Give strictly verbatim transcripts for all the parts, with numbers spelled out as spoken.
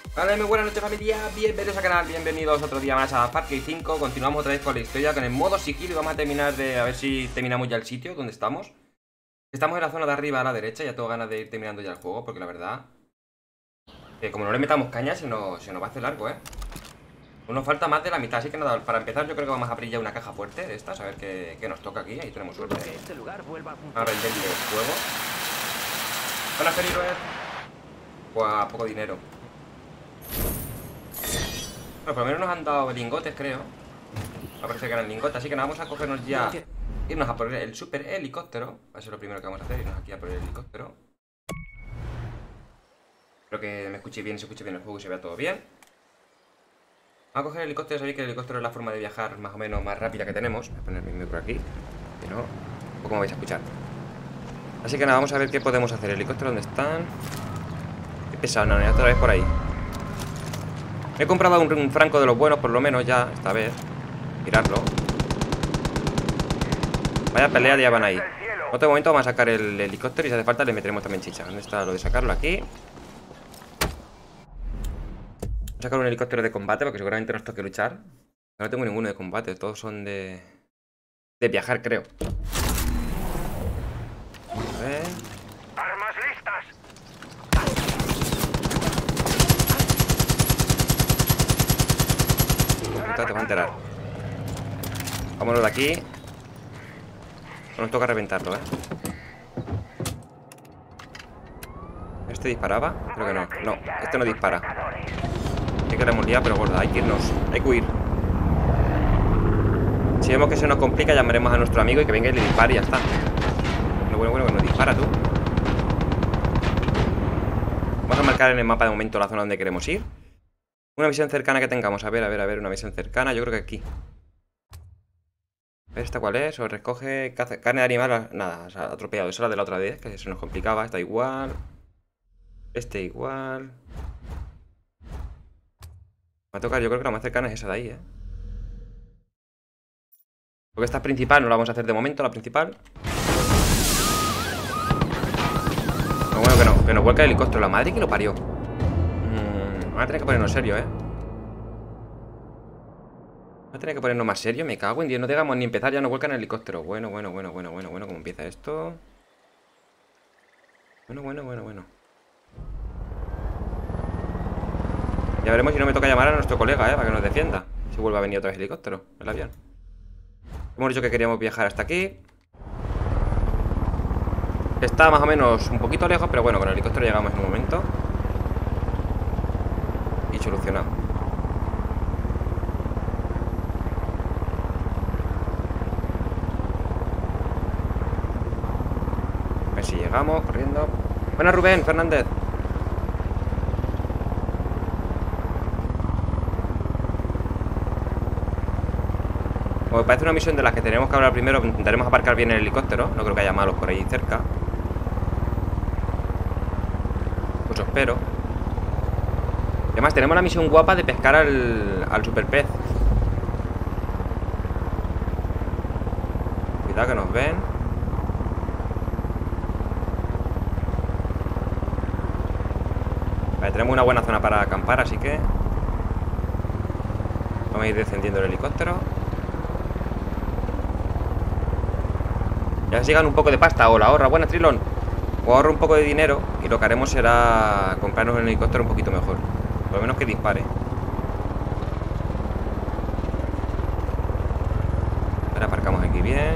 Vale, muy buenas noches familia, bienvenidos al canal, bienvenidos otro día más a Far Cry cinco. Continuamos otra vez con la historia, con el modo sigilo y vamos a terminar de, a ver si terminamos ya el sitio donde estamos. Estamos en la zona de arriba a la derecha, ya tengo ganas de ir terminando ya el juego, porque la verdad que como no le metamos caña se nos, se nos va a hacer largo, eh. Nos falta más de la mitad, así que nada, para empezar yo creo que vamos a abrir ya una caja fuerte de estas, a ver qué, qué nos toca aquí, ahí tenemos suerte. Que este lugar vuelva a A venderle fuego. Buenas, Felipe. Buah, poco dinero. Bueno, por lo menos nos han dado lingotes, creo. Me parece que eran lingotes, así que nada, vamos a cogernos ya. Irnos a por el super helicóptero. Va a ser lo primero que vamos a hacer, irnos aquí a por el helicóptero. Espero que me escuche bien, se escuche bien el juego y se vea todo bien. Vamos a coger el helicóptero, sabéis que el helicóptero es la forma de viajar más o menos más rápida que tenemos. Voy a poner mi micro aquí, si no, poco me vais a escuchar. Así que nada, vamos a ver qué podemos hacer. ¿El helicóptero dónde están? Qué pesado, no, ya otra vez por ahí. He comprado un, un franco de los buenos, por lo menos ya, esta vez. Tirarlo. Vaya pelea, ya van ahí. En otro momento vamos a sacar el helicóptero y si hace falta le meteremos también chicha. ¿Dónde está lo de sacarlo? Aquí. Voy a sacar un helicóptero de combate porque seguramente nos toque luchar. No tengo ninguno de combate, todos son de... de viajar, creo. A ver... ¡Armas listas! Puta, te va a enterar. Vámonos de aquí. No nos toca reventarlo, eh. ¿Este disparaba? Creo que no. No, este no dispara. Sí que le hemos liado, pero gorda, hay que irnos. Hay que huir. Si vemos que se nos complica, llamaremos a nuestro amigo y que venga y le dispare y ya está. Bueno, bueno, bueno, que nos dispara tú. Vamos a marcar en el mapa de momento la zona donde queremos ir. Una misión cercana que tengamos. A ver, a ver, a ver, una misión cercana. Yo creo que aquí. A ver, ¿esta cuál es? O recoge caza, carne de animal. Nada, o sea, atropellado. Esa es la de la otra vez, que se nos complicaba. Esta igual. Este igual. Va a tocar, yo creo que la más cercana es esa de ahí, eh. Porque esta es principal, no la vamos a hacer de momento, la principal. Pero bueno, que no, que nos vuelca el helicóptero. La madre que lo parió. Mm, vamos a tener que ponernos serio, eh. Vamos a tener que ponernos más serio, me cago en Dios. No dejamos ni empezar, ya nos vuelcan el helicóptero. Bueno, bueno, bueno, bueno, bueno, bueno. ¿Cómo empieza esto? Bueno, bueno, bueno, bueno. Ya veremos si no me toca llamar a nuestro colega, eh, para que nos defienda. Si vuelve a venir otra vez el helicóptero, el avión. Hemos dicho que queríamos viajar hasta aquí. Está más o menos un poquito lejos, pero bueno, con el helicóptero llegamos en un momento. Y solucionado. A ver si llegamos, corriendo. Buenas, Rubén Fernández. Como parece una misión de las que tenemos que hablar primero, intentaremos aparcar bien el helicóptero. No creo que haya malos por ahí cerca. Pues espero. Y además tenemos la misión guapa de pescar al, al super pez. Cuidado que nos ven. Vale, tenemos una buena zona para acampar, así que vamos a ir descendiendo el helicóptero. Ya sigan un poco de pasta. Hola, ahorra, buena Trilón. O ahorra un poco de dinero y lo que haremos será comprarnos un helicóptero un poquito mejor. Por lo menos que dispare. Ahora aparcamos aquí bien.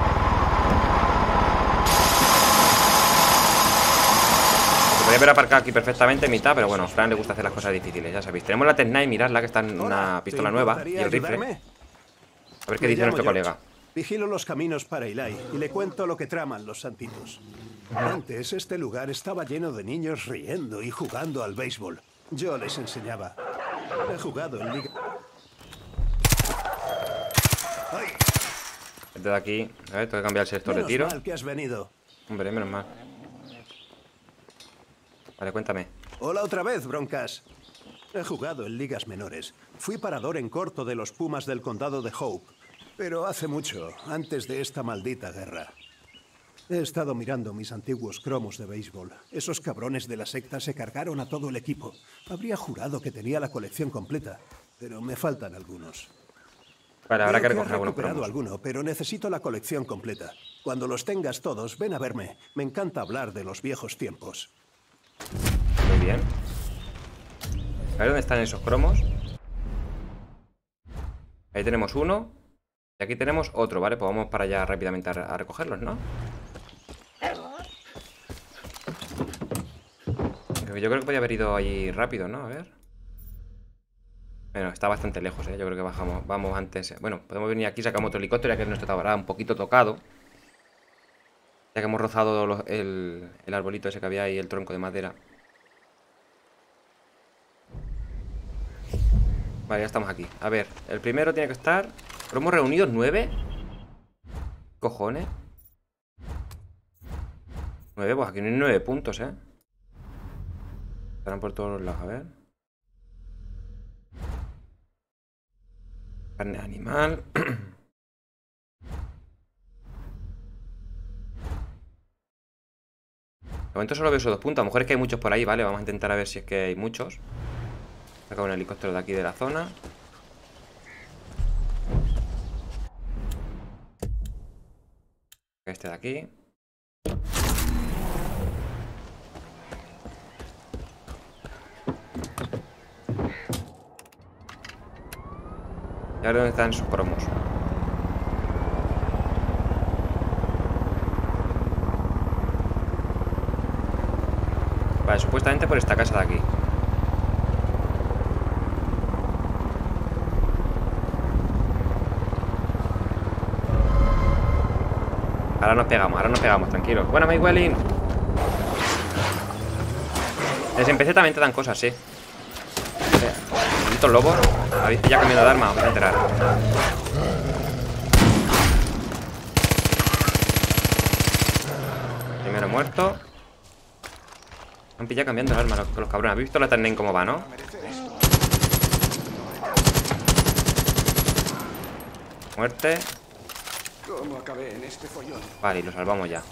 Se podría haber aparcado aquí perfectamente en mitad, pero bueno, a Fran le gusta hacer las cosas difíciles, ya sabéis. Tenemos la Tech nueve, miradla, que está en una pistola nueva. Y el rifle. A ver qué dice nuestro colega. Vigilo los caminos para Eli y le cuento lo que traman los santitos. Antes este lugar estaba lleno de niños riendo y jugando al béisbol. Yo les enseñaba. He jugado en liga. ¡Ay! Vete de aquí. A ver, tengo que cambiar el sector de tiro. Menos mal que has venido. Hombre, menos mal. Vale, cuéntame. Hola otra vez, Broncas. He jugado en ligas menores. Fui parador en corto de los Pumas del condado de Hope. Pero hace mucho, antes de esta maldita guerra. He estado mirando mis antiguos cromos de béisbol. Esos cabrones de la secta se cargaron a todo el equipo. Habría jurado que tenía la colección completa, pero me faltan algunos. Vale, habrá que Creo recoger he algunos recuperado cromos. alguno, pero necesito la colección completa. Cuando los tengas todos, ven a verme. Me encanta hablar de los viejos tiempos. Muy bien. A ver dónde están esos cromos. Ahí tenemos uno. Y aquí tenemos otro, ¿vale? Pues vamos para allá rápidamente a, a recogerlos, ¿no? Yo creo que podía haber ido ahí rápido, ¿no? A ver. Bueno, está bastante lejos, ¿eh? Yo creo que bajamos, vamos antes. Bueno, podemos venir aquí, sacamos otro helicóptero, ya que nuestro estaba un poquito tocado. Ya que hemos rozado los, el, el arbolito ese que había ahí, el tronco de madera. Vale, ya estamos aquí. A ver, el primero tiene que estar... ¿Pero hemos reunido nueve? ¿Cojones? Nueve, pues aquí no hay nueve puntos, ¿eh? Estarán por todos los lados, a ver. Carne animal. De momento solo veo esos dos puntos. A lo mejor es que hay muchos por ahí, ¿vale? Vamos a intentar a ver si es que hay muchos. Saca un helicóptero de aquí de la zona. Este de aquí. Y ahora dónde están sus cromos. Vale, supuestamente por esta casa de aquí. Ahora nos pegamos, ahora nos pegamos, tranquilos. Bueno, Mayweather. Desde empecé también te dan cosas, sí. Estos lobos. Habéis ya cambiado de arma, vamos a enterar. Primero muerto. Han pillado cambiando el arma los, los cabrones. ¿Habéis visto la Tarnane cómo va, no? Muerte. ¿Cómo acabé en este follón? Vale, y lo salvamos ya.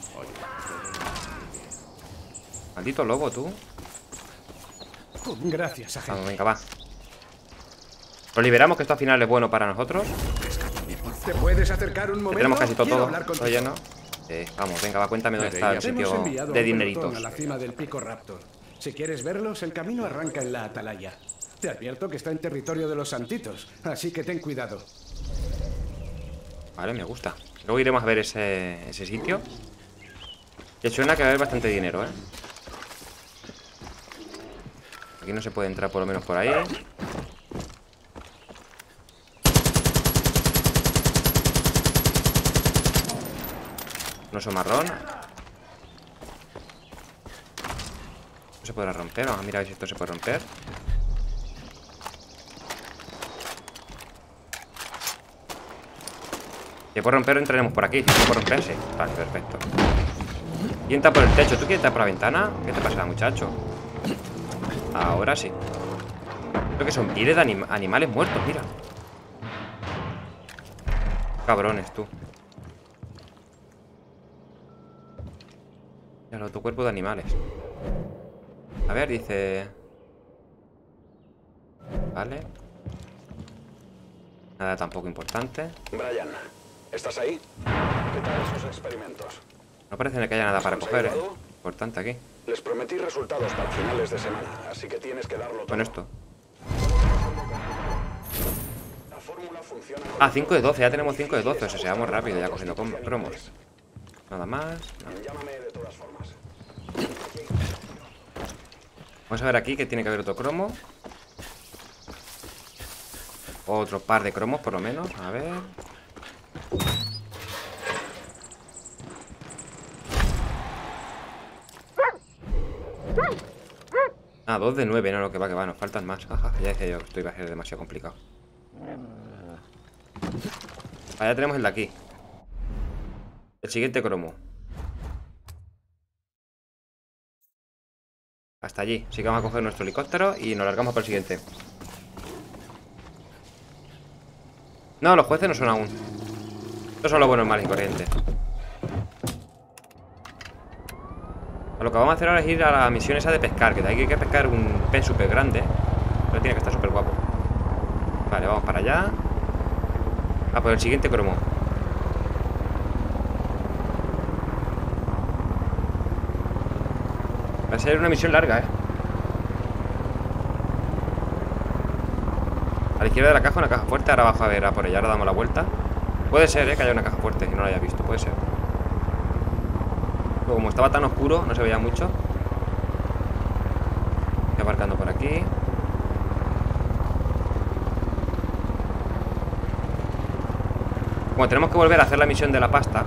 Maldito lobo, tú. Gracias, agente. Vamos, venga, va. Lo liberamos, que esto al final es bueno para nosotros. ¿Te puedes acercar un Que momento? tenemos casi todo, Quiero todo, hablar todo contigo. lleno. Sí, vamos, venga, va, cuéntame dónde está el Hemos sitio enviado de a un dineritos. pelotón a la cima del Pico Raptor. Si quieres verlos, el camino arranca en la atalaya. Te advierto que está en territorio de los santitos, así que ten cuidado. Vale, me gusta. Luego iremos a ver ese, ese sitio. Que suena que va a haber bastante dinero, ¿eh? Aquí no se puede entrar por lo menos por ahí. Un oso marrón. No se podrá romper. Vamos a mirar a ver si esto se puede romper. Si puedo romper, entraremos por aquí. Si no puedo romper, sí. Vale, perfecto. Y entra por el techo. ¿Tú quieres entrar por la ventana? ¿Qué te pasa, muchacho? Ahora sí. Creo que son pieles de anim animales muertos, mira. Cabrones, tú. Ya lo tu cuerpo de animales. A ver, dice... Vale. Nada tampoco importante. Brian, ¿estás ahí? ¿Qué tal esos experimentos? No parece que haya nada para coger, ¿eh? Importante aquí. Les prometí resultados para finales de semana, así que tienes que darlo todo. Con esto. La fórmula funciona. Ah, cinco de doce, ya tenemos cinco de doce. O sea, seamos rápido ya cogiendo cromos. Nada más. No. Llámame de todas formas. Vamos a ver aquí que tiene que haber otro cromo. Otro par de cromos por lo menos. A ver. Ah, dos de nueve, no, lo que va, que va, nos faltan más. Ajá, ya decía yo que esto iba a ser demasiado complicado. Allá tenemos el de aquí. El siguiente cromo. Hasta allí. Así que vamos a coger nuestro helicóptero y nos largamos para el siguiente. No, los jueces no son aún. Estos son los buenos, malos y corrientes. Lo que vamos a hacer ahora es ir a la misión esa de pescar, que de ahí hay que pescar un pez súper grande. Pero tiene que estar súper guapo. Vale, vamos para allá. Ah, pues el siguiente cromo. Va a ser una misión larga, eh. A la izquierda de la caja, una caja fuerte. Ahora abajo, a ver, a por ella, ahora damos la vuelta. Puede ser, eh, que haya una caja fuerte y no la haya visto, puede ser. Pero como estaba tan oscuro, no se veía mucho. Estoy aparcando por aquí. Bueno, tenemos que volver a hacer la misión de la pasta.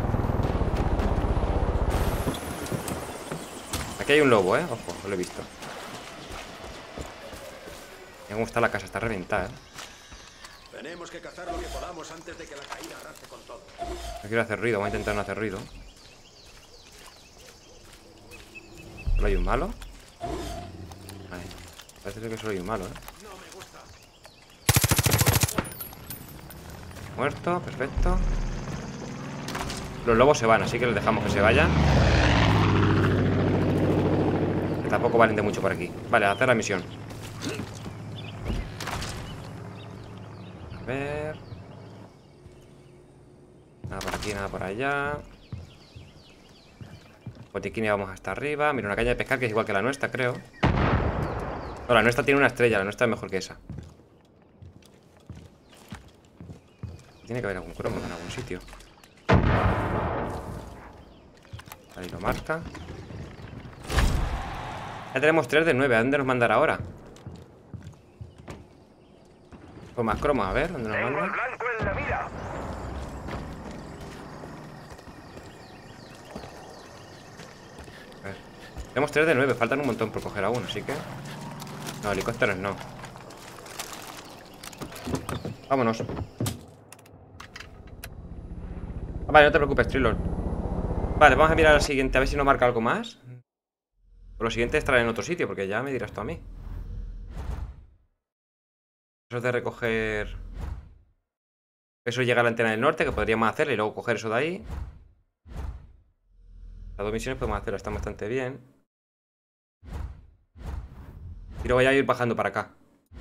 Aquí hay un lobo, eh. Ojo, lo he visto. Mira cómo está la casa, está reventada, eh. Tenemos que cazar lo que podamos antes de que la caída arrase con todo. No quiero hacer ruido, voy a intentar no hacer ruido. ¿Solo hay un malo? Ahí. Parece que solo hay un malo, eh. Muerto, perfecto. Los lobos se van, así que les dejamos que se vayan. Que tampoco valen de mucho por aquí. Vale, a hacer la misión. A ver. Nada por aquí, nada por allá. Botiquín, vamos hasta arriba. Mira, una caña de pescar que es igual que la nuestra, creo. No, la nuestra tiene una estrella, la nuestra es mejor que esa. Tiene que haber algún cromo en algún sitio. Ahí lo marca. Ya tenemos tres de nueve. ¿A dónde nos mandará ahora? Pues más cromos, a ver, ¿dónde nos manda? Blanco en la mira. A ver. Tenemos tres de nueve, faltan un montón por coger aún, así que... No, helicópteros no. Vámonos. Vale, no te preocupes, Trilor. Vale, vamos a mirar al siguiente, a ver si nos marca algo más. Pero lo siguiente estará en otro sitio, porque ya me dirás tú a mí. Eso es de recoger... Eso llega a la antena del norte, que podríamos hacerle y luego coger eso de ahí. Las dos misiones podemos hacerlo, están bastante bien. Y luego ya ir bajando para acá.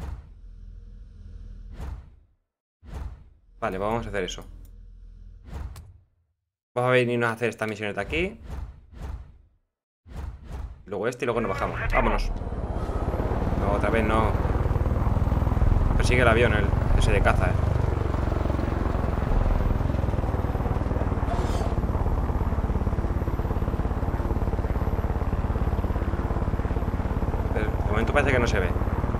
Vale, pues vamos a hacer eso. Vamos a venirnos a hacer estas misiones de aquí. Luego este y luego nos bajamos. Vámonos. No, otra vez no. Persigue el avión, el ese de caza, eh. Pero de momento parece que no se ve.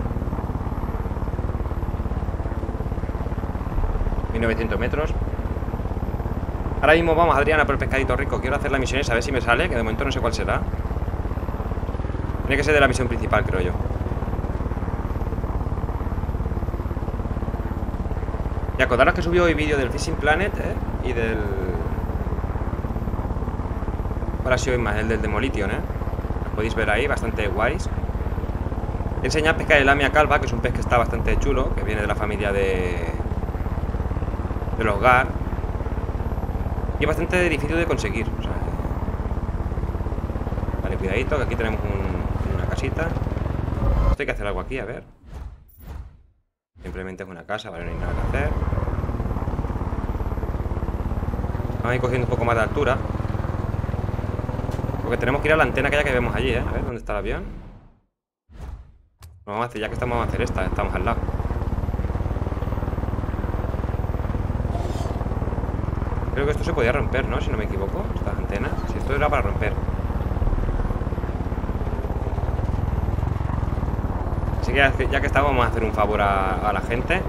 mil novecientos metros. Ahora mismo vamos, Adriana, por el pescadito rico. Quiero hacer la misión esa, a ver si me sale, que de momento no sé cuál será. Tiene que ser de la misión principal, creo yo. Y acordaros que subió hoy vídeo del Fishing Planet, ¿eh? Y del... Ahora sí hoy más, el del Demolition, ¿eh? Lo podéis ver ahí, bastante guays. He enseñado a pescar el Lamia calva, que es un pez que está bastante chulo, que viene de la familia de... de los gar. Y es bastante difícil de conseguir, o sea, vale, cuidadito, que aquí tenemos un, una casita. Esto hay que hacer algo aquí, a ver. Simplemente es una casa, vale, no hay nada que hacer. Vamos a ir cogiendo un poco más de altura, porque tenemos que ir a la antena aquella que vemos allí, ¿eh? A ver, ¿dónde está el avión? Vamos a hacer, ya que estamos, vamos a hacer esta, estamos al lado. Creo que esto se podía romper, ¿no? Si no me equivoco, estas antenas. Si esto era para romper. Así que ya, ya que estamos, vamos a hacer un favor a, a la gente.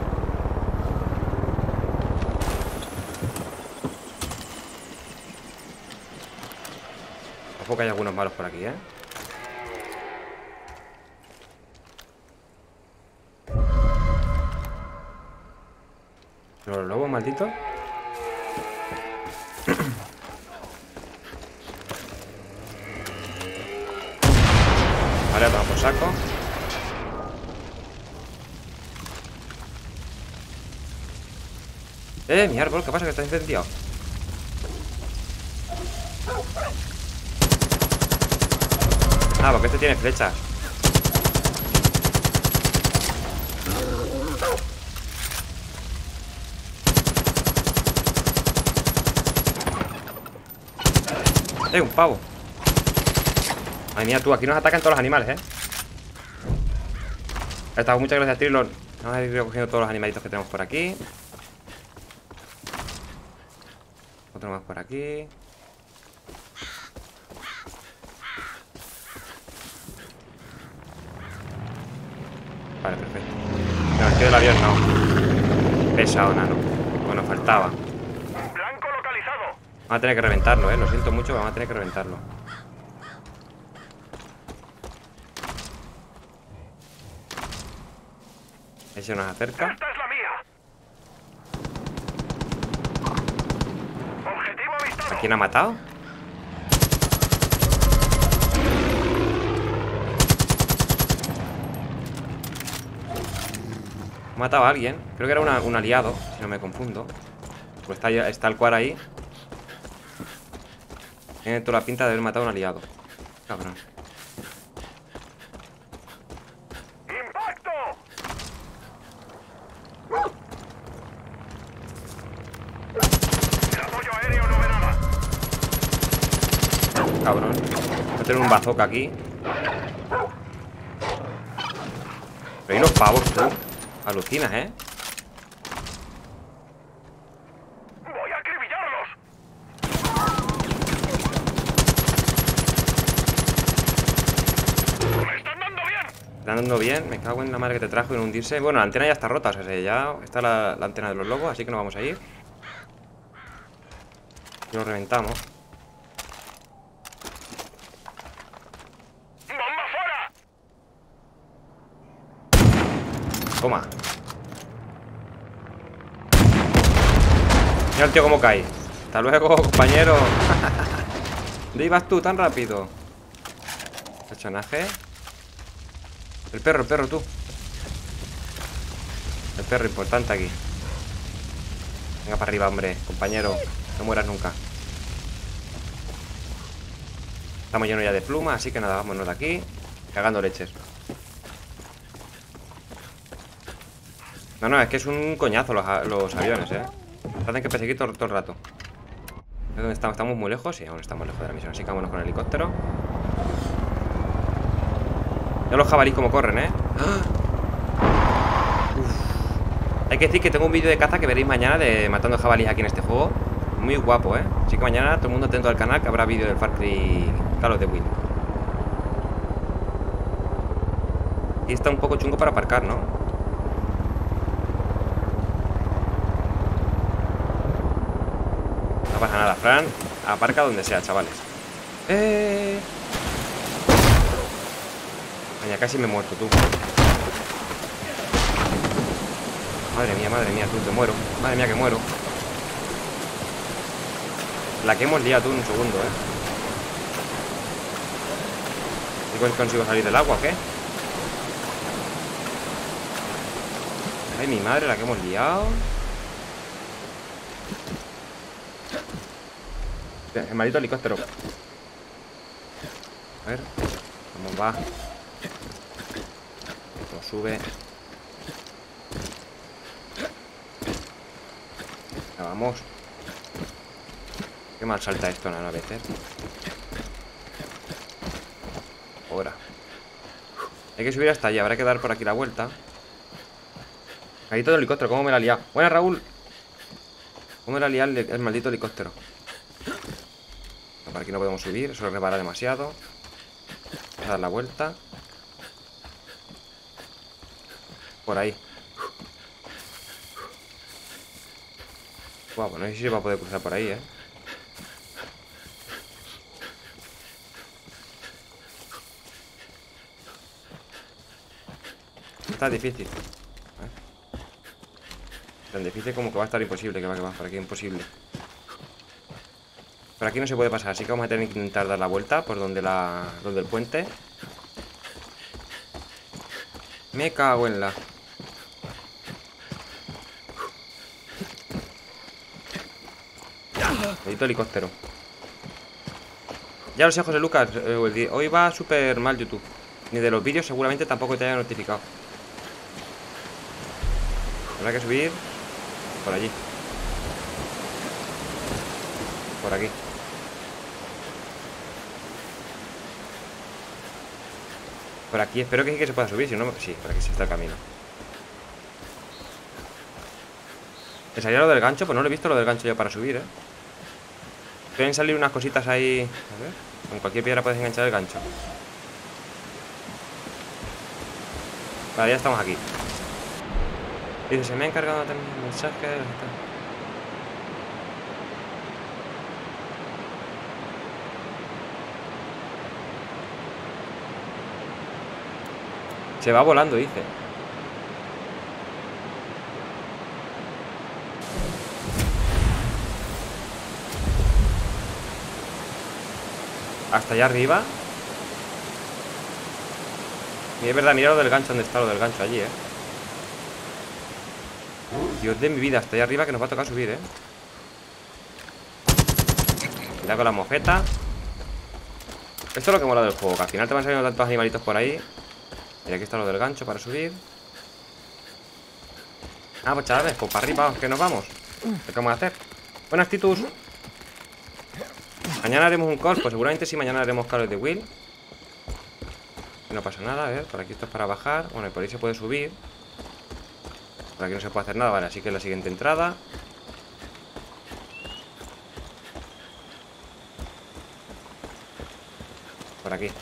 Ojo que hay algunos malos por aquí, ¿eh? Los lobos malditos. Vale, vamos por saco. Eh, mi árbol, ¿qué pasa? Que está incendiado. Ah, porque este tiene flechas. Eh, un pavo. Ay, mía, tú, aquí nos atacan todos los animales, ¿eh? Está, muchas gracias, Trilon. Vamos a ir recogiendo todos los animalitos que tenemos por aquí. Otro más por aquí. Vale, perfecto. No, el tío del avión no. Pesado, nano. Bueno, faltaba. Blanco localizado. Vamos a tener que reventarlo, eh. Lo siento mucho, vamos a tener que reventarlo. Ahí se nos acerca. Esta es la mía. Objetivo avistado. ¿A quién ha matado? Ha matado a alguien. Creo que era una, un aliado, si no me confundo. Pues está, está el cuar ahí. Tiene toda la pinta de haber matado a un aliado. Cabrón. ¡Impacto! El apoyo aéreo no ve nada. Cabrón. Voy a tener un bazooka aquí. Pero hay unos pavos, tú. Alucinas, ¿eh? Voy a acribillarlos. Me están dando bien. Está andando bien, me cago en la madre que te trajo y no hundirse. Bueno, la antena ya está rota, o sea, ya está la, la antena de los lobos, así que nos vamos a ir. Y lo reventamos. ¡Bomba fuera! Toma. Mira el tío cómo cae. Hasta luego, compañero. ¿Dónde ibas tú tan rápido? Personaje. El perro, el perro, tú. El perro importante aquí. Venga para arriba, hombre, compañero. No mueras nunca. Estamos llenos ya de plumas, así que nada, vámonos de aquí. Cagando leches. No, no, es que es un coñazo los, los aviones, eh. Hacen que perseguir todo, todo el rato. ¿Dónde estamos? ¿Estamos muy lejos? Sí, aún estamos lejos de la misión. Así que vámonos con el helicóptero. Ya los jabalíes como corren, ¿eh? Hay que decir que tengo un vídeo de caza que veréis mañana de matando jabalíes aquí en este juego. Muy guapo, ¿eh? Así que mañana todo el mundo atento al canal, que habrá vídeo del Far Cry Call of the Wild. Y está un poco chungo para aparcar, ¿no? No pasa nada, Fran. Aparca donde sea, chavales. Eh... Vaya, casi me he muerto, tú. Madre mía, madre mía, tú, te muero. Madre mía, que muero. La que hemos liado, tú, en un segundo, ¿eh? ¿Y consigo salir del agua o qué? Ay, mi madre, la que hemos liado. El maldito helicóptero. A ver, ¿cómo va? Esto sube. Ya vamos. Qué mal salta esto, ¿no? A veces. Ahora. Hay que subir hasta allá. Habrá que dar por aquí la vuelta. Ahí todo el helicóptero. ¿Cómo me la ha liado? Buena, Raúl. ¿Cómo me la ha liado el, el maldito helicóptero? No, por aquí no podemos subir. Eso lo repara demasiado. Vamos a dar la vuelta. Por ahí. Guau, bueno, no sé si se va a poder cruzar por ahí, ¿eh? Está difícil. ¿Eh? Tan difícil como que va a estar imposible. Que va, que va, por aquí imposible. Por aquí no se puede pasar, así que vamos a tener que intentar dar la vuelta por donde la. donde el puente. Me cago en la. Necesito helicóptero. Ya lo sé, José Lucas. eh, Hoy va súper mal YouTube. Ni de los vídeos seguramente tampoco te haya notificado. Habrá que subir por allí. Por aquí. Por aquí, espero que sí que se pueda subir. Si no, sí, por aquí sí está el camino. ¿Me salía lo del gancho? Pues no lo he visto lo del gancho ya para subir, ¿eh? Pueden salir unas cositas ahí. A ver. Con cualquier piedra puedes enganchar el gancho. Vale, ya estamos aquí. Dice, se me ha encargado también el mensaje. Se va volando, dice. Hasta allá arriba. Y es verdad, mira lo del gancho, ¿dónde está lo del gancho? Allí, eh. Dios de mi vida, hasta allá arriba que nos va a tocar subir, eh. Mira con la mofeta. Esto es lo que mola del juego, que al final te van saliendo tantos animalitos por ahí. Y aquí está lo del gancho para subir. Ah, pues chavales, pues para arriba, que nos vamos. ¿Qué vamos a hacer? Buenas, Titus. Mañana haremos un call, pues seguramente sí, mañana haremos calls de Will. Y no pasa nada, a ver, por aquí esto es para bajar. Bueno, y por ahí se puede subir. Por aquí no se puede hacer nada, vale, así que es la siguiente entrada. Por aquí.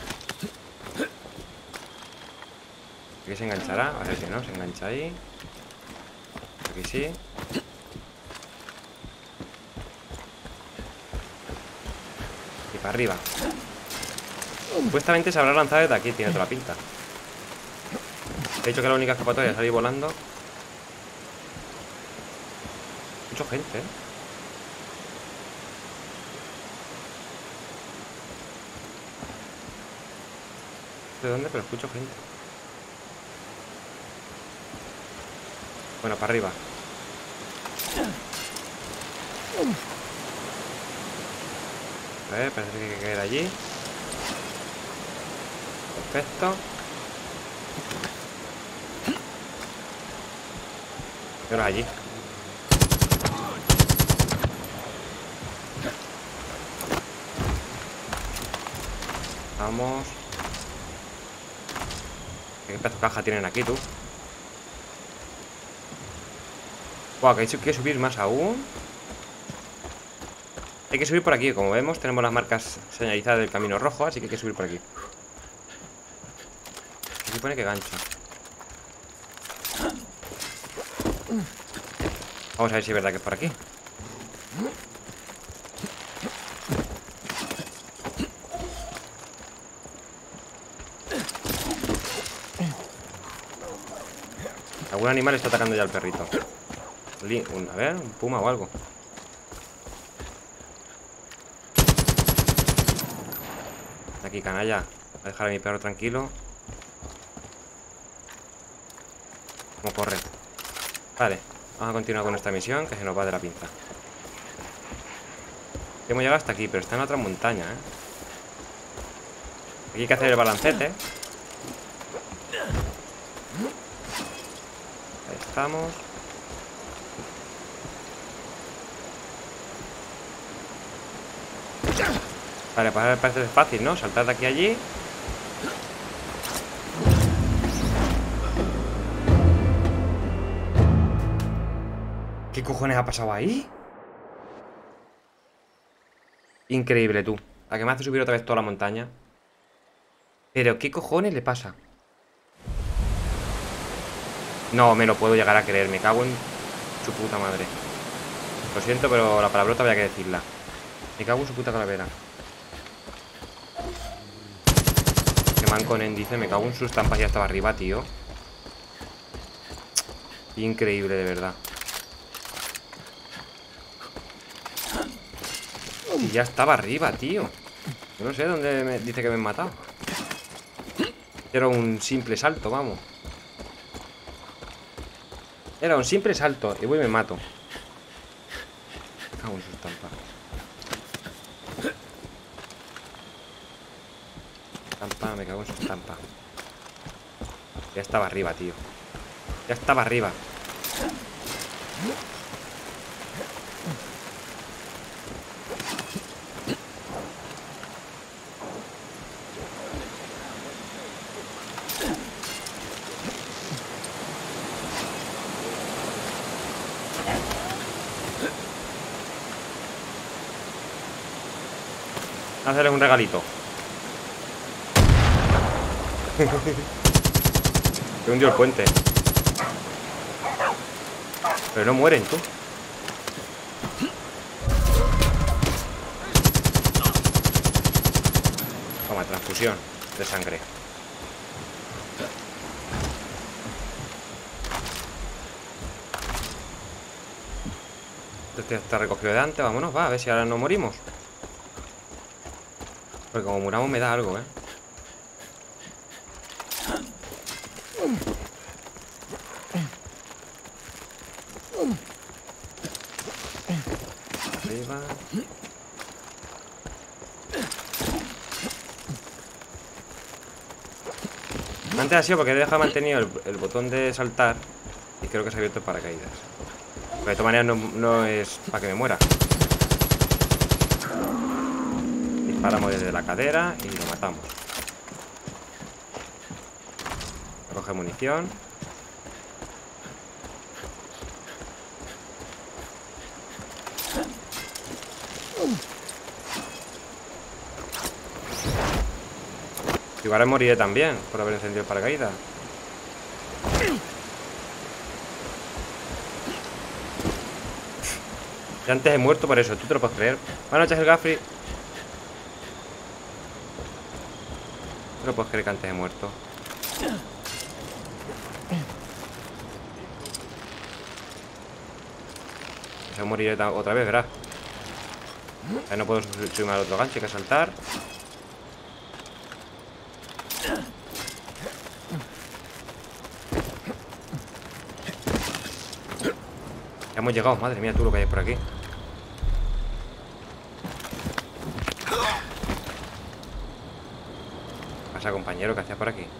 Aquí se enganchará, a ver si no, se engancha ahí. Aquí sí. Y para arriba. Supuestamente se habrá lanzado desde aquí, tiene toda la pinta. He dicho que la única escapatoria es salir volando. Mucha gente, ¿eh? ¿De dónde? Pero escucho gente. Bueno, para arriba. A ver, parece que hay que caer allí. Perfecto. Y ahora allí. Vamos. ¿Qué pedazo de caja tienen aquí, tú? Wow, que hay que subir más aún. Hay que subir por aquí, como vemos, tenemos las marcas señalizadas del camino rojo, así que hay que subir por aquí. Aquí pone que gancho. Vamos a ver si es verdad que es por aquí. Algún animal está atacando ya al perrito. Un, a ver, un puma o algo. Aquí, canalla. Voy a dejar a mi perro tranquilo. Como corre. Vale, vamos a continuar con esta misión, que se nos va de la pinza. Hemos llegado hasta aquí, pero está en otra montaña, ¿eh? Aquí hay que hacer el balancete. Ahí estamos. Vale, pues ahora parece fácil, ¿no? Saltar de aquí a allí. ¿Qué cojones ha pasado ahí? Increíble, tú. La que me hace subir otra vez toda la montaña. Pero ¿qué cojones le pasa? No me lo puedo llegar a creer. Me cago en su puta madre. Lo siento, pero la palabrota había que decirla. Me cago en su puta calavera. Que manconen, dice. Me cago en sus estampas. Ya estaba arriba, tío. Increíble, de verdad. Y ya estaba arriba, tío. Yo no sé dónde me dice que me han matado. Era un simple salto, vamos. Era un simple salto. Y voy y me mato. Me cago en su estampa. Estampa, me cago en su estampa. Ya estaba arriba, tío. Ya estaba arriba. Hacerles un regalito. Se hundió el puente. Pero no mueren, tú. Toma, transfusión de sangre. Este está recogido de antes. Vámonos, va, a ver si ahora no morimos. Porque como muramos me da algo, ¿eh? Arriba. Antes ha sido porque he dejado mantenido el, el botón de saltar. Y creo que se ha abierto el paracaídas. Pero de todas maneras no, no es para que me muera. Disparamos desde la cadera y lo matamos. Coge munición. Igual moriré también por haber encendido el paracaídas. Ya antes he muerto por eso, tú te lo puedes creer. Buenas noches, el Gafri. No lo puedes creer que antes he muerto. Se moriré otra vez, verás. Ya no puedo subirme al otro gancho, hay que saltar. Ya hemos llegado, madre mía, tú lo que hay por aquí. ¿Qué pasa, compañero? ¿Qué hacías por aquí?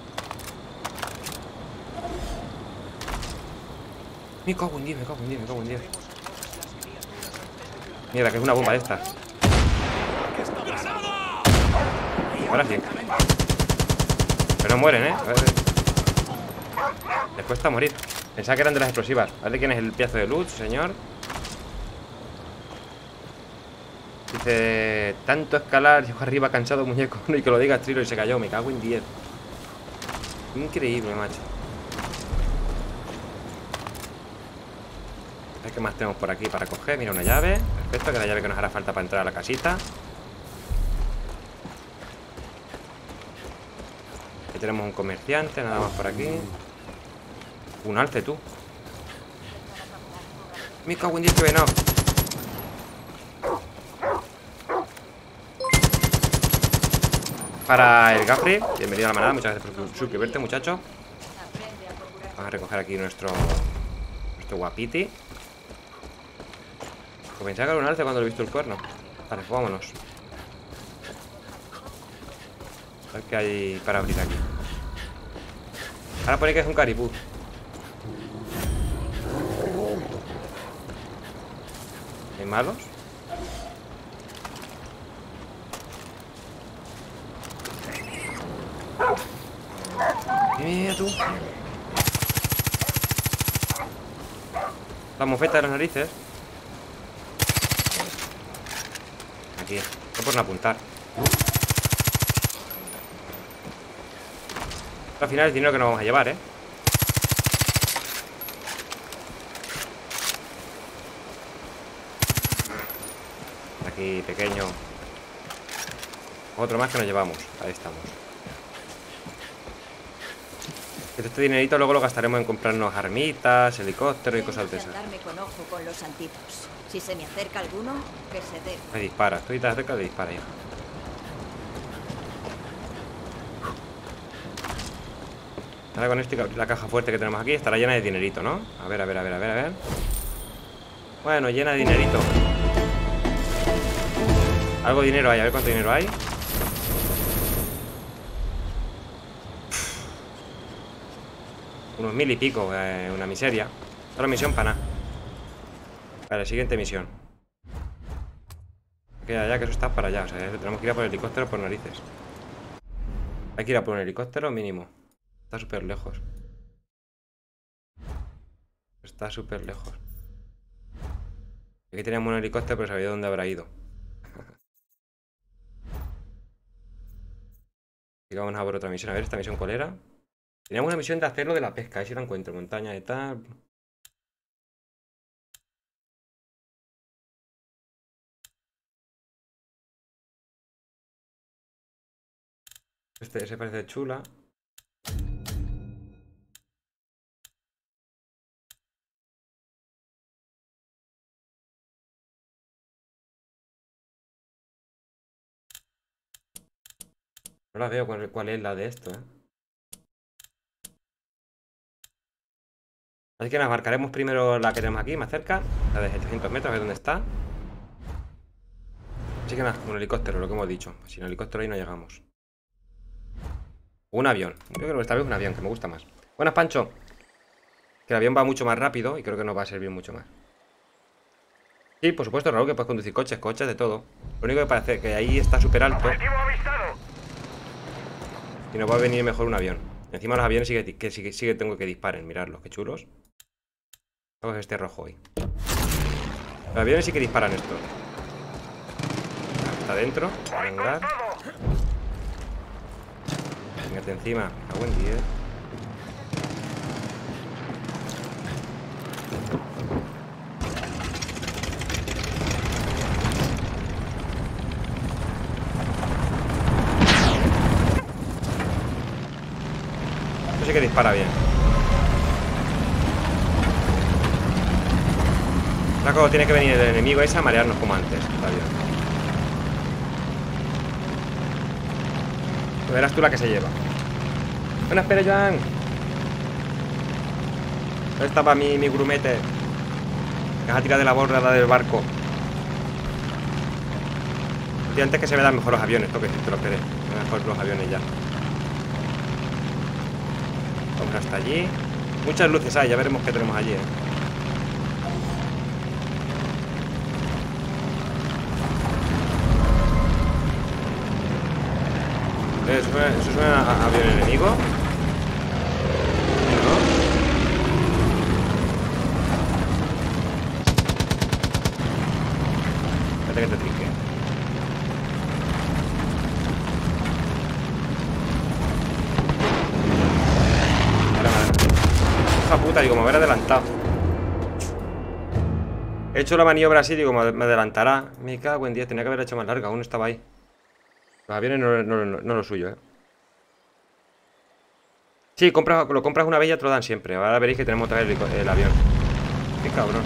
Me cago en diez, me cago en diez, me cago en diez. Mierda, que es una bomba de estas. Ahora sí. Pero no mueren, ¿eh? A ver, a ver. Les cuesta morir. Pensaba que eran de las explosivas. A ver quién es el pedazo de luz, señor. Dice... Tanto escalar, llegó arriba cansado, muñeco. Y que lo diga Trilo y se cayó. Me cago en diez. Increíble, macho. A ver qué más tenemos por aquí para coger. Mira, una llave. Perfecto, que es la llave que nos hará falta para entrar a la casita. Aquí tenemos un comerciante, nada más por aquí. Un alce, tú. Me cago en diez, que venado. Para el Gafri, bienvenido a la manada. Muchas gracias por suscribirte, muchacho. Vamos a recoger aquí nuestro Nuestro guapiti. Pues pensaba que era un alce cuando lo he visto el cuerno. Vale, pues vámonos. A ver qué hay para abrir aquí. Ahora pone que es un caribú. ¿Hay malos? Mira tú. La mofeta de las narices. Aquí. No por no apuntar. Al final es dinero que nos vamos a llevar, ¿eh? Aquí, pequeño. Otro más que nos llevamos. Ahí estamos. Este dinerito luego lo gastaremos en comprarnos armitas, helicópteros y cosas de esas. Con ojo con los santitos. Si se me acerca alguno, que se dé. Me dispara. Estoy tan cerca de dispara ya. Ahora con esto y la caja fuerte que tenemos aquí estará llena de dinerito, ¿no? A ver, a ver, a ver, a ver, a ver. Bueno, llena de dinerito. Algo de dinero hay, a ver cuánto dinero hay. Unos mil y pico, eh, una miseria. Solo misión para nada. Vale, siguiente misión. Queda ya que eso está para allá. O sea, tenemos que ir a por el helicóptero por narices. Hay que ir a por un helicóptero mínimo. Está súper lejos. Está súper lejos. Aquí teníamos un helicóptero, pero sabía dónde habrá ido. Y vamos a por otra misión. A ver, esta misión cuál era. Teníamos una misión de hacerlo de la pesca. Ahí si la encuentro. Montaña y tal. Este se parece chula. No la veo cuál, cuál es la de esto, ¿eh? Así que nos marcaremos primero la que tenemos aquí, más cerca. La de setecientos metros, a ver dónde está. Así que nada, un helicóptero, lo que hemos dicho. Sin helicóptero ahí no llegamos. Un avión. Yo creo que esta vez es un avión, que me gusta más. Buenas, Pancho. Que el avión va mucho más rápido y creo que nos va a servir mucho más. Sí, por supuesto, Raúl, que puedes conducir coches, coches, de todo. Lo único que parece que ahí está súper alto. Objetivo avistado. Y nos va a venir mejor un avión. Encima los aviones sí que, que, sí, que, sí que tengo que disparen. Miradlos, qué chulos. Vamos a este rojo hoy. Los aviones sí que disparan esto. Está dentro. Venga. Véngate encima. A buen día. Esto sí que dispara bien. Luego tiene que venir el enemigo ese a marearnos como antes. Está bien. Verás tú la que se lleva. Bueno, espera, Joan. ¿Dónde estaba mi, mi grumete? Que has tirado de la borda del barco. Y antes que se me dan mejor los aviones, toque, si te lo esperé. Mejor los aviones ya. Vamos hasta allí. Muchas luces hay, ya veremos qué tenemos allí, ¿eh? ¿Eso suena, eso suena a, a avión enemigo? ¿No? Espérate que te trinque. Hija puta, digo, me habrá adelantado. He hecho la maniobra así, digo, me adelantará. Me cago en diez, tenía que haber hecho más larga, aún estaba ahí. Los aviones no, no, no, no lo suyo, ¿eh? Sí, compras, lo compras una vez y ya te lo dan siempre. Ahora veréis que tenemos otra vez el, el avión. Qué cabrón.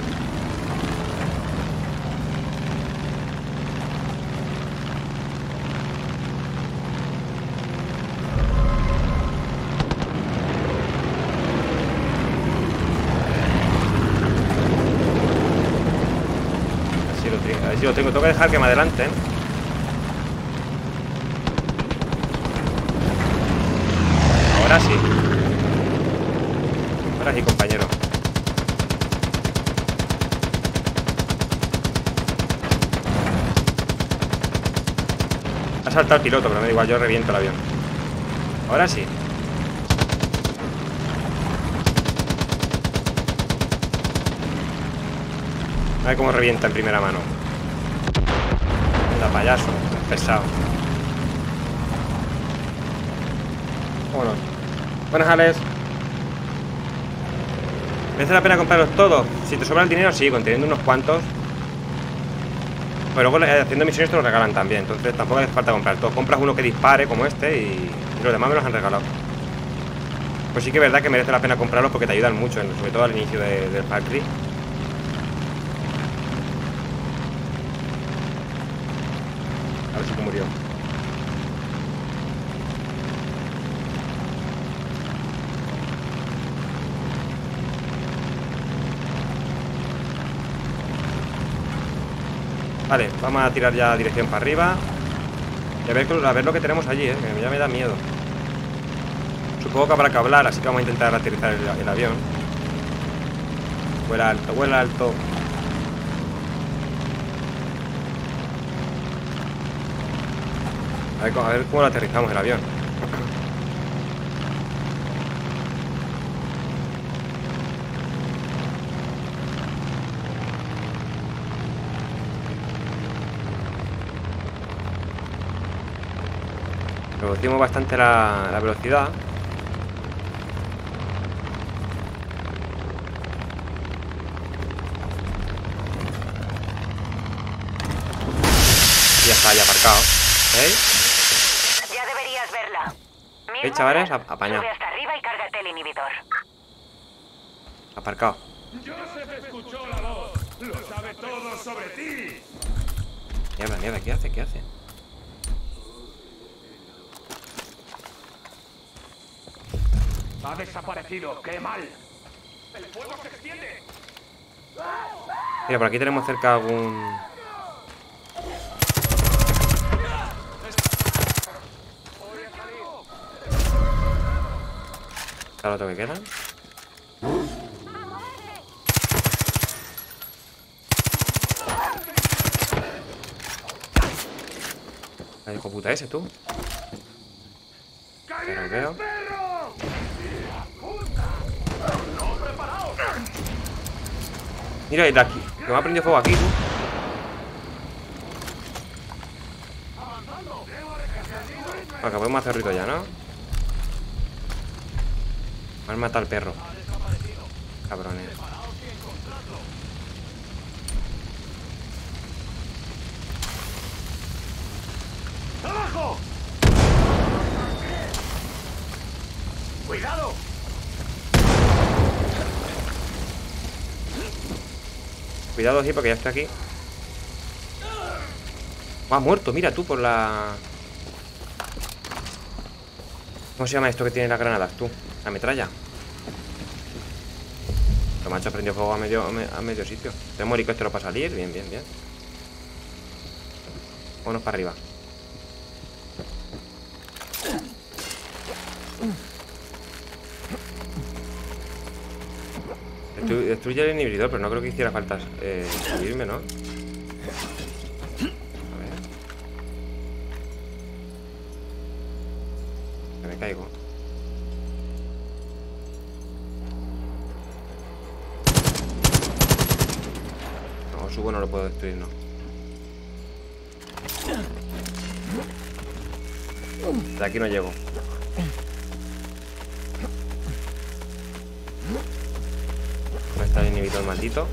Así lo, así lo tengo. Tengo que dejar que me adelanten. Ahora sí. Ahora sí, compañero. Ha saltado el piloto, pero me da igual, yo reviento el avión. Ahora sí. A ver cómo revienta en primera mano. Anda, payaso, pesado. Vámonos. Buenas, Alex. ¿Merece la pena comprarlos todos? Si te sobra el dinero, sí, conteniendo unos cuantos. Pero luego haciendo misiones te los regalan también. Entonces tampoco hace falta comprar todo. Compras uno que dispare como este y, y los demás me los han regalado. Pues sí que es verdad que merece la pena comprarlos porque te ayudan mucho, sobre todo al inicio de, del Factory. A ver si murió. Vale, vamos a tirar ya dirección para arriba. Y a ver, a ver lo que tenemos allí, eh, que ya me da miedo. Supongo que habrá que hablar, así que vamos a intentar aterrizar el, el avión. Vuela alto, vuela alto. A ver, a ver cómo lo aterrizamos el avión. Reducimos bastante la, la velocidad. Y ya está, ya aparcado. ¿Veis? Ya deberías verla. ¿Veis, chavales? Apañado. Sube hasta arriba y cárgate el inhibidor. Aparcado. Joseph escuchó la voz. Lo sabe todo sobre ti. Mierda, mierda, ¿qué hace? ¿Qué hace? Ha desaparecido. ¡Qué mal! ¡El fuego se extiende! Mira, por aquí tenemos cerca algún... ¿Sabes lo que queda? Ay, hijo puta ese, tú. Ya lo veo. Mira, el de aquí. Que me ha prendido fuego aquí, tú. Bueno, que podemos hacer rito ya, ¿no? Me han matado al perro. Cabrones. ¡Abajo! ¡Cuidado! Cuidado, sí, porque ya estoy aquí. Oh, ha muerto, mira tú, por la... ¿Cómo se llama esto que tiene las granadas, tú? La metralla. Lo macho, prendió fuego a medio, a medio sitio. Tenemos helicóptero para salir. Bien, bien, bien. Vámonos para arriba. Destru- Destruye el inhibidor, pero no creo que hiciera falta eh, subirme, ¿no? A ver. Que me caigo. No, subo, no lo puedo destruir, no. De aquí no llego. ¿Dónde está el inhibidor maldito?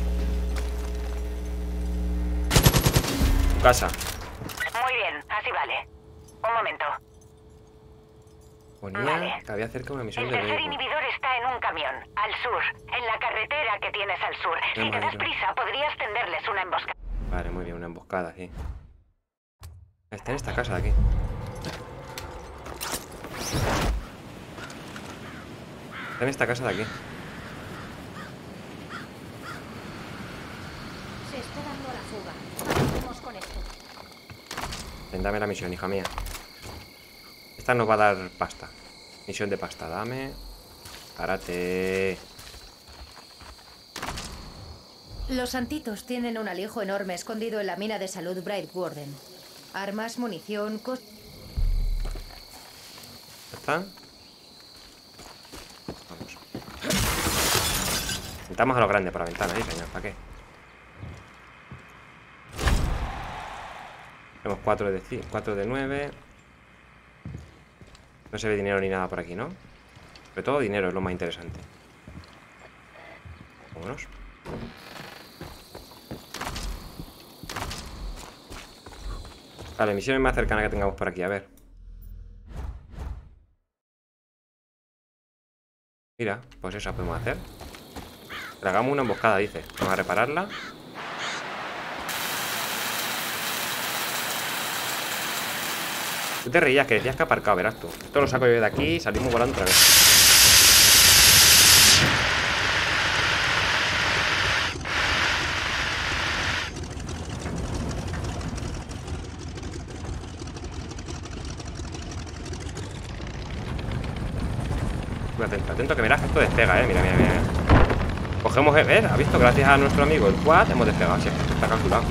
Tu casa. Muy bien, así vale. Un momento. Ponía Vale. que había cerca una misión El de tercer béisbol. inhibidor está en un camión, al sur, en la carretera que tienes al sur. Qué Si te das maravilla. prisa, podrías tenderles una emboscada. Vale, muy bien, una emboscada, sí. Está en esta casa de aquí. Está en esta casa de aquí. Se está dando la fuga. Avancemos con esto. Ven, dame la misión, hija mía. Esta nos va a dar pasta. Misión de pasta, dame. Párate. Los santitos tienen un alijo enorme escondido en la mina de salud Bright Warden. Armas, munición, cosas... ¿Ya está? Vamos. Intentamos a lo grande por la ventana, ¿eh, señor? ¿Para qué? Tenemos cuatro de, cuatro de nueve. No se ve dinero ni nada por aquí, ¿no? Sobre todo dinero es lo más interesante. Vámonos. Vale, misiones más cercanas que tengamos por aquí, a ver. Mira, pues esa podemos hacer. Le hagamos una emboscada, dice. Vamos a repararla. Tú te reías que decías que ha aparcado, verás tú. Esto lo saco yo de aquí y salimos volando otra vez. Atento, atento, que verás que esto despega, eh. Mira, mira, mira. Cogemos, eh, ¿ves? ¿Ha visto? Gracias a nuestro amigo el quad hemos despegado. Sí, está calculado.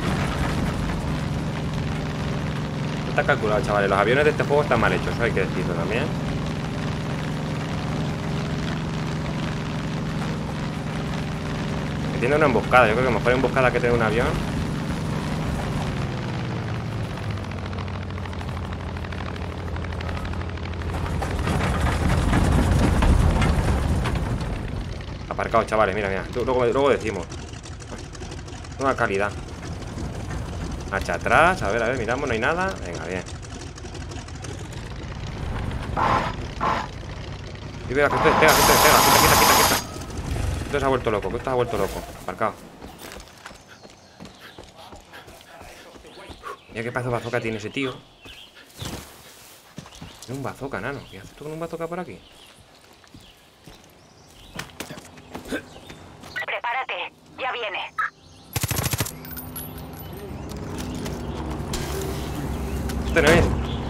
Está calculado, chavales. Los aviones de este juego están mal hechos, eso hay que decirlo también. Que tiene una emboscada. Yo creo que mejor emboscada que tener un avión. Aparcado, chavales, mira, mira. Luego, luego decimos. Una calidad. Hacia atrás, a ver, a ver, miramos, no hay nada. Venga, bien. Y vea, que esto despega, que esto despega. Quita, quita, quita, quita. Esto se ha vuelto loco, que esto se ha vuelto loco. Aparcado. Mira qué pedazo de bazooka tiene ese tío. Tiene un bazooka, nano. ¿Qué haces tú con un bazooka por aquí? Prepárate, ya viene. Este no es.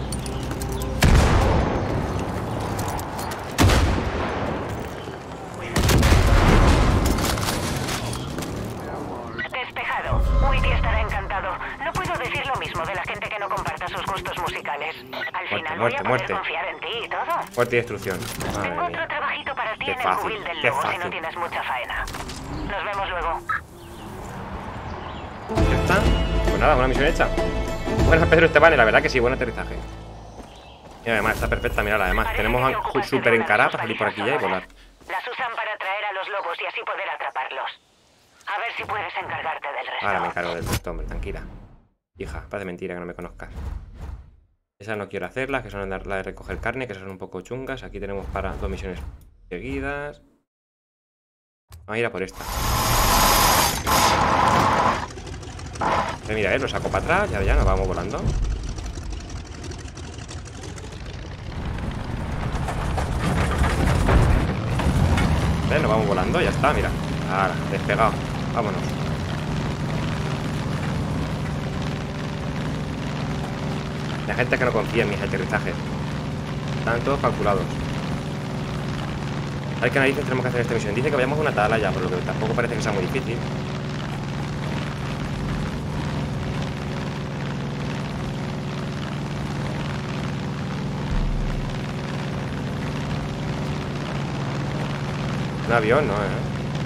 Despejado. Witty estará encantado. No puedo decir lo mismo de la gente que no comparta sus gustos musicales. Al final voy muerte, a poder muerte. confiar en ti y todo. Muerte y destrucción. Madre Tengo otro mía. trabajito para ti Qué en el fácil, cubil del qué lobo si fácil. no tienes mucha faena. Nos vemos luego. ¿Ya está? Pues nada, una misión hecha. Buenas, Pedro Esteban, la verdad que sí, buen aterrizaje. Y además está perfecta, mirad, además Parece tenemos que a ocupas súper una de encarada sus para salir por aquí ya y valijas volar. sonoras. Las usan para atraer a los lobos y así poder atraparlos. A ver si puedes encargarte del resto. Ahora me encargo del resto, hombre, tranquila. Hija, parece mentira que no me conozcas. Esas no quiero hacerlas, que son las de recoger carne, que son un poco chungas. Aquí tenemos para dos misiones seguidas. Vamos a ir a por esta. Eh, mira, eh, lo saco para atrás, ya, ya nos vamos volando. Eh, nos vamos volando, ya está, mira. Ahora, despegado. Vámonos. La gente que no confía en mis aterrizajes. Están todos calculados. A ver qué narices tenemos que hacer esta misión. Dice que vayamos a una atalaya, por lo que tampoco parece que sea muy difícil. Un avión, ¿no? ¿Eh?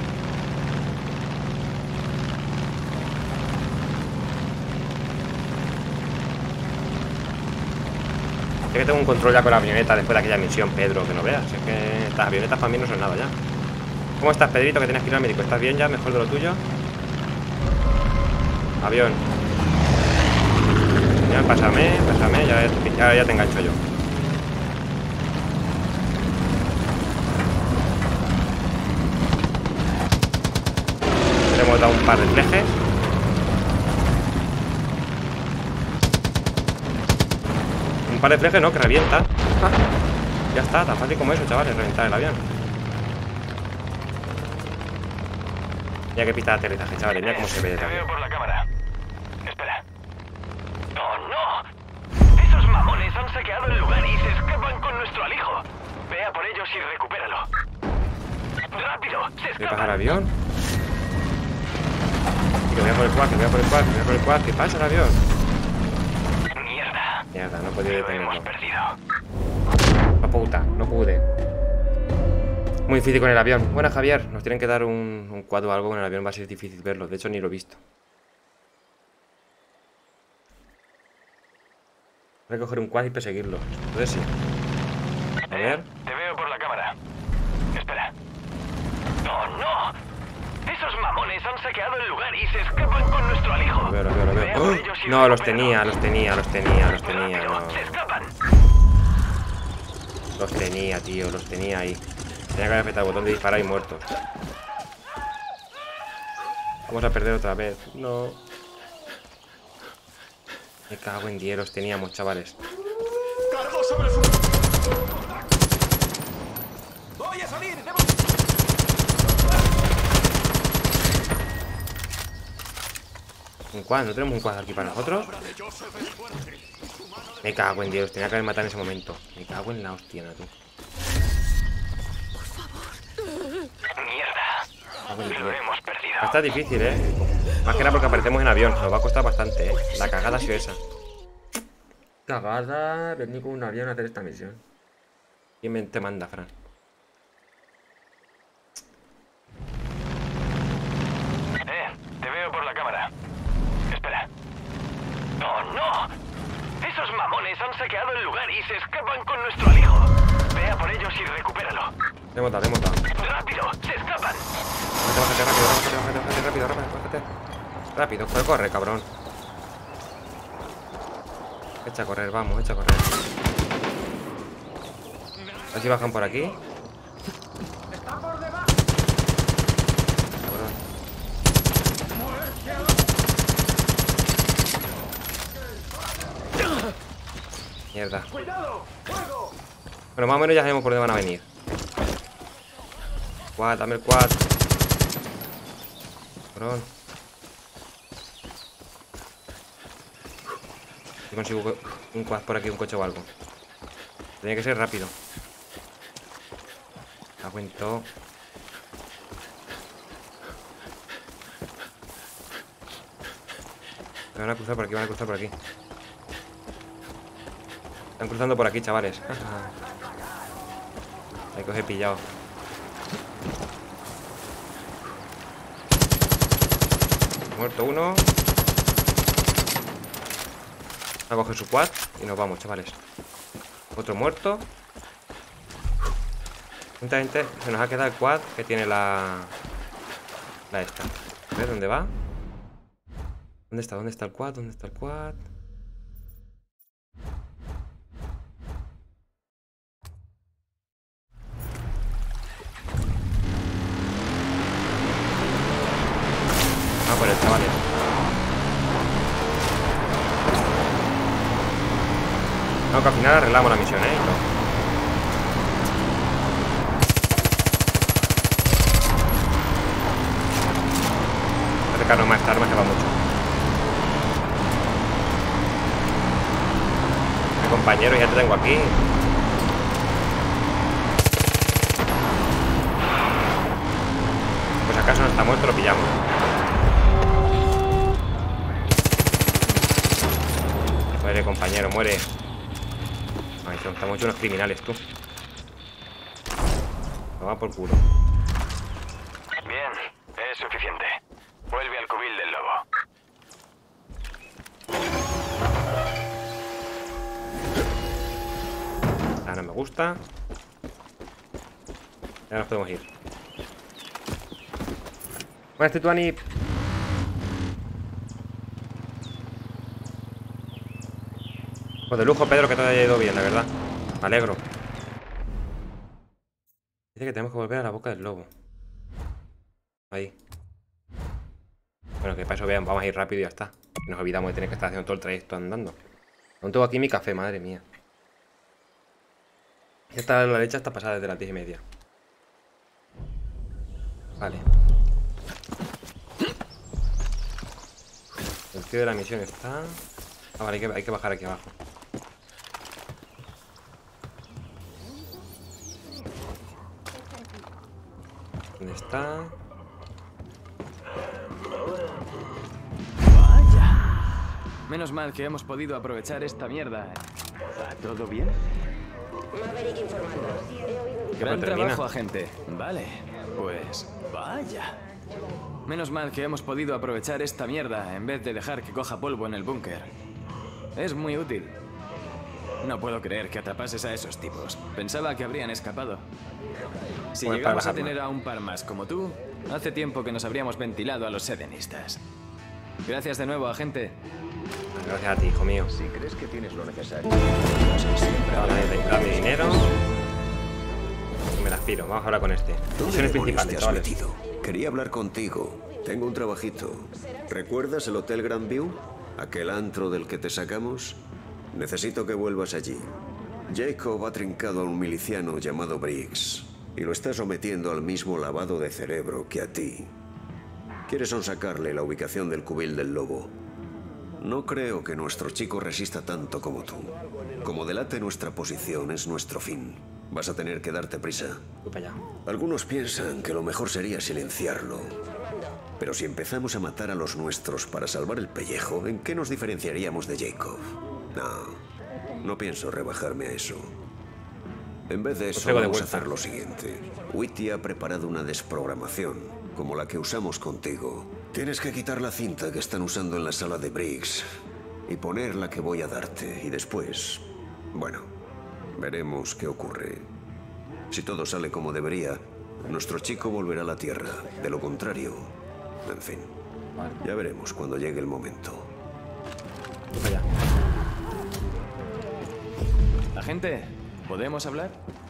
Es que tengo un control ya con la avioneta después de aquella misión, Pedro, que no veas. Es que estas avionetas para mí no son nada ya. ¿Cómo estás, Pedrito? Que tienes que ir al médico. ¿Estás bien ya? ¿Mejor de lo tuyo? Avión. Ya, pásame, pásame. Ya, ya, ya te engancho yo. Le hemos dado un par de flejes. Un par de flejes, no, que revienta. Ah, ya está, tan fácil como eso, chavales, reventar el avión. Mira qué pista de aterrizaje, chavales, mira cómo se ve. Te veo por la cámara. Espera. ¡Oh, no! Esos mamones han saqueado el lugar y se escapan con nuestro alijo. Ve a por ellos y recupéralo. ¡Rápido! ¡Se ¿Qué pasa al escapan! avión? Que voy a por el quad, que voy a por el quad, que voy a por el quad. ¿Qué pasa al avión? ¡Mierda! Mierda, no he podido Lo hemos detenerlo. perdido. La puta, no pude. Muy difícil con el avión. Bueno, Javier, nos tienen que dar un, un quad o algo con el avión. Va a ser difícil verlo. De hecho, ni lo he visto. Voy a coger un quad y perseguirlo. Entonces sí. A ver. Te veo por la cámara. Espera. ¡Oh, no! Esos mamones han saqueado el lugar y se escapan con nuestro alijo. Lo veo, lo veo, lo Ve veo. a por ¡Oh! ellos y No, los recupéralo. tenía, los tenía, los tenía, los tenía. ¡Rápido! No. ¡Se escapan! Los tenía, tío, los tenía ahí. Tenía que haber apretado el botón de disparar y muertos. Vamos a perder otra vez. No. Me cago en diez, los teníamos, chavales. ¡Cargo sobre su... ¡Voy a salir! ¡Debo... ¿Un quad? ¿No tenemos un quad aquí para nosotros? Me cago en diez, los tenía que haber matado en ese momento. Me cago en la hostia, ¿no, tú? Lo hemos perdido. Está difícil, ¿eh? Más que nada porque aparecemos en avión. Nos va a costar bastante, ¿eh? La cagada ha sido esa. Cagada, venir con un avión a hacer esta misión. ¿Quién te manda, Fran? Eh, te veo por la cámara. Espera. ¡Oh, no! Esos mamones han saqueado el lugar y se escapan con nuestro alijo. Ve a por ellos y recupéralo. Le hemos dado, le hemos dado. ¡Rápido! ¡Se escapan! Bájate, bájate, rápido, bájate, bájate, bájate, rápido, rápido, bájate. Rápido, corre, corre, cabrón. Echa a correr, vamos, echa a correr. A ver si bajan por aquí. Cabrón. Mierda. Bueno, más o menos ya sabemos por dónde van a venir. Quad, dame el quad. Cabrón. Si consigo un quad por aquí, un coche o algo. Tenía que ser rápido. Aguento. Me van a cruzar por aquí, van a cruzar por aquí. Están cruzando por aquí, chavales. Hay que os he pillado. Muerto uno. A coger su quad y nos vamos, chavales. Otro muerto. Justamente se nos ha quedado el quad que tiene la... La esta. A ver, ¿dónde va? ¿Dónde está? ¿Dónde está el quad? ¿Dónde está el quad? Vamos por el chavales. No, que al final arreglamos la misión, ¿eh? No. Acercarnos más tarde, que va mucho. Mi compañero, ya te tengo aquí. Pues acaso no está muerto, lo pillamos. Muere, compañero, muere. Ay, estamos hechos unos criminales, tú. No va por culo. Bien, es suficiente. Vuelve al cubil del lobo. Ah, no me gusta. Ya nos podemos ir. Bueno, este Tuani. Pues de lujo, Pedro, que todo haya ido bien, la verdad. Me alegro. Dice que tenemos que volver a la boca del lobo. Ahí. Bueno, que para eso vean, vamos a ir rápido y ya está. Nos olvidamos de tener que estar haciendo todo el trayecto andando. Aún tengo aquí mi café, madre mía. Esta la leche está pasada desde las diez y media. Vale. El tío de la misión está... Ah, vale, hay que, hay que bajar aquí abajo. ¿Dónde está? Menos mal que hemos podido aprovechar esta mierda. ¿Va todo bien? Maverick informando. Gran trabajo, agente. Vale, pues vaya. Menos mal que hemos podido aprovechar esta mierda en vez de dejar que coja polvo en el búnker. Es muy útil. No puedo creer que atrapases a esos tipos. Pensaba que habrían escapado. Si Bueno, llegamos para a tener a un par más como tú, hace tiempo que nos habríamos ventilado a los sedenistas. Gracias de nuevo, agente. Gracias a ti, hijo mío. Si crees que tienes lo necesario, Dame, dame dinero. Y me las piro. Vamos a hablar con este. Misiones principales, chavales. metido? Quería hablar contigo. Tengo un trabajito. ¿Recuerdas el Hotel Grandview? ¿Aquel antro del que te sacamos? Necesito que vuelvas allí. Jacob ha trincado a un miliciano llamado Briggs y lo está sometiendo al mismo lavado de cerebro que a ti. Quiere sonsacarle la ubicación del cubil del lobo. No creo que nuestro chico resista tanto como tú. Como delate nuestra posición, es nuestro fin. Vas a tener que darte prisa. Voy para allá. Algunos piensan que lo mejor sería silenciarlo. Pero si empezamos a matar a los nuestros para salvar el pellejo, ¿en qué nos diferenciaríamos de Jacob? No, no pienso rebajarme a eso. En vez de eso, vamos a hacer lo siguiente. Whitty ha preparado una desprogramación, como la que usamos contigo. Tienes que quitar la cinta que están usando en la sala de Briggs y poner la que voy a darte. Y después, bueno, veremos qué ocurre. Si todo sale como debería, nuestro chico volverá a la Tierra. De lo contrario, en fin, ya veremos cuando llegue el momento. Vaya. Agente, ¿podemos hablar?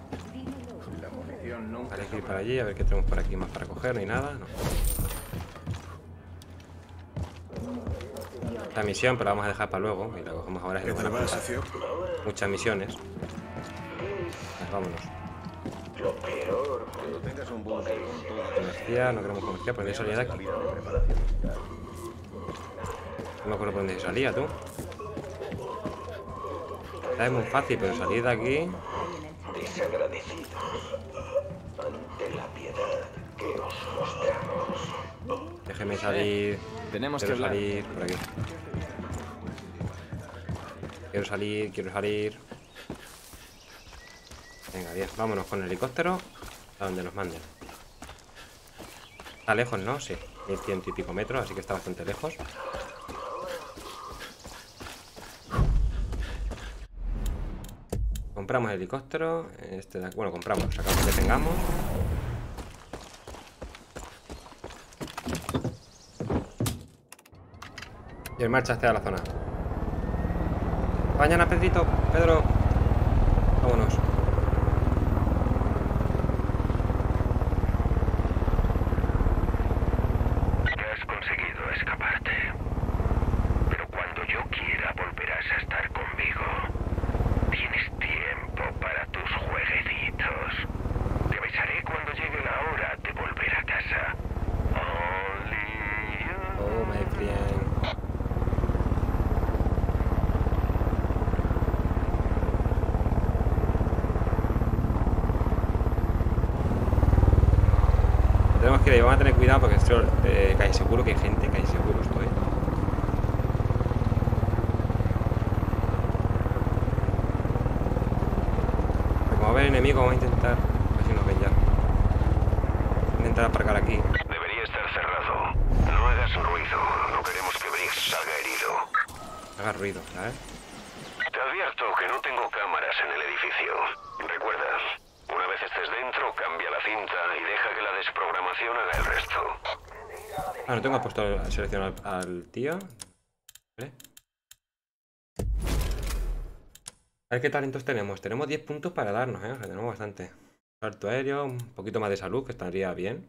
Vale, hay que ir para allí, a ver qué tenemos por aquí más para coger, no hay nada, no. La misión, pero la vamos a dejar para luego, y la cogemos ahora. Es buena cosa. Muchas misiones. Pues vámonos. Comercial, no queremos comercial, ¿por dónde salía de aquí? No me acuerdo por dónde salía, tú. Es muy fácil, pero salir de aquí... Desagradecidos ante la piedad que os mostramos. Déjeme salir. Tenemos quiero que hablar. salir por aquí. Quiero salir, quiero salir. Venga, bien, vámonos con el helicóptero a donde nos manden. Está lejos, ¿no? Sí, mil ciento y pico metros, así que está bastante lejos. Compramos el helicóptero. Este de aquí, bueno, compramos, sacamos que tengamos. Y en marcha hacia la zona. Mañana, Pedrito, Pedro. Vámonos. Has conseguido escaparte. Pero cuando yo quiera volverás a estar conmigo. Tienes tiempo para tus jueguecitos. Te avisaré cuando llegue la hora de volver a casa. Only you. Oh, my friend. Tenemos que ir, vamos a tener cuidado porque esto, eh, casi seguro que hay gente, casi seguro estoy. Pero como va a haber enemigos, vamos a intentar, a ver si nos ven ya. Vamos a intentar aparcar aquí. Debería estar cerrado. No hagas ruido. No queremos que Briggs salga herido. Haga ruido, ¿sabes? Te advierto que no tengo cámaras en el edificio. Recuerda, una vez estés dentro, cambia la cinta y deja que la desprogramación haga el resto. Ah, no tengo puesto a seleccionar al, al tío. ¿Vale? A ver qué talentos tenemos. Tenemos diez puntos para darnos, ¿eh? O sea, tenemos bastante. Salto aéreo, un poquito más de salud, que estaría bien.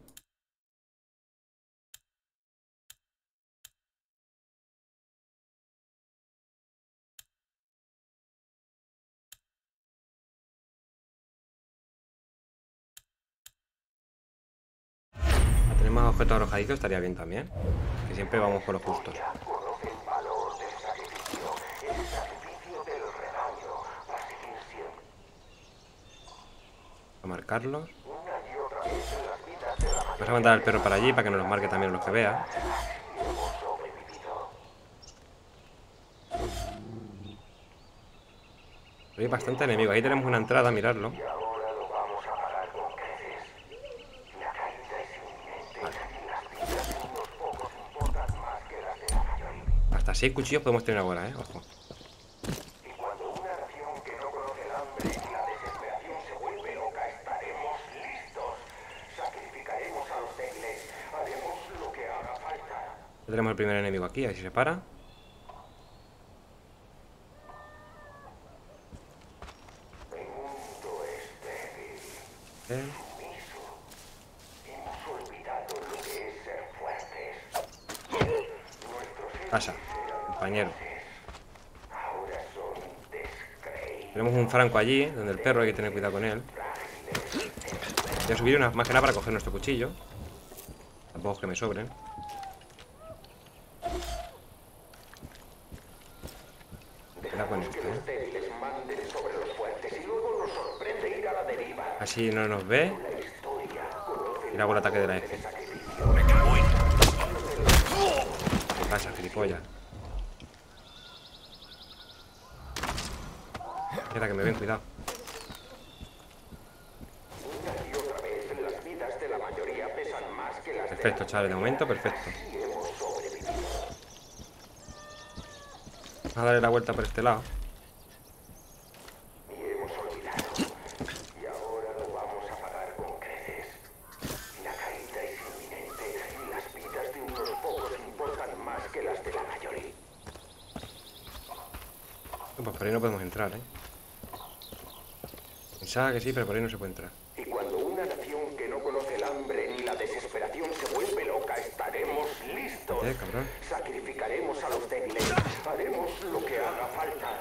Tener más objetos arrojadizos estaría bien también. Que siempre vamos por los justos. A marcarlos. Vamos a mandar al perro para allí para que nos los marque también los que vea. Hay bastante enemigo. Ahí tenemos una entrada, miradlo. Hasta seis cuchillos podemos tener ahora, eh. Ojo. Ya tenemos el primer enemigo aquí, a ver si se para. Bien. Pasa, compañero. Tenemos un franco allí, donde el perro hay que tener cuidado con él. Voy a subir una más que nada para coger nuestro cuchillo. Tampoco es que me sobren. Cuidado con este, ¿eh? nos sorprende ir a la deriva. Así no nos ve. Y le hago el ataque de la F. ¿Qué pasa, gilipollas? Mira que me ven, cuidado. Perfecto, chavales, de momento, perfecto. Vamos a darle la vuelta por este lado. Pues por ahí no podemos entrar, ¿eh? Pensaba que sí, pero por ahí no se puede entrar. Y cuando una nación que no conoce el hambre ni la desesperación se vuelve loca, estaremos listos. ¿Qué, cabrón? Sacrificaremos a los débiles. Haremos lo que haga falta.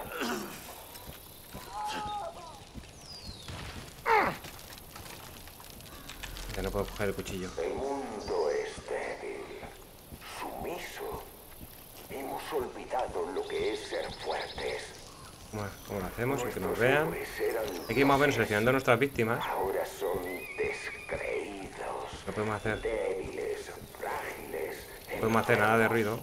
Ya no puedo coger el cuchillo. El mundo es débil, sumiso. Hemos olvidado lo que es ser fuertes. ¿Cómo, cómo lo hacemos? Sin que nos vean. Hay que ir más o menos seleccionando a nuestras víctimas. Ahora son descreídos. No podemos hacer. Débiles, frágiles. No podemos hacer nada de ruido.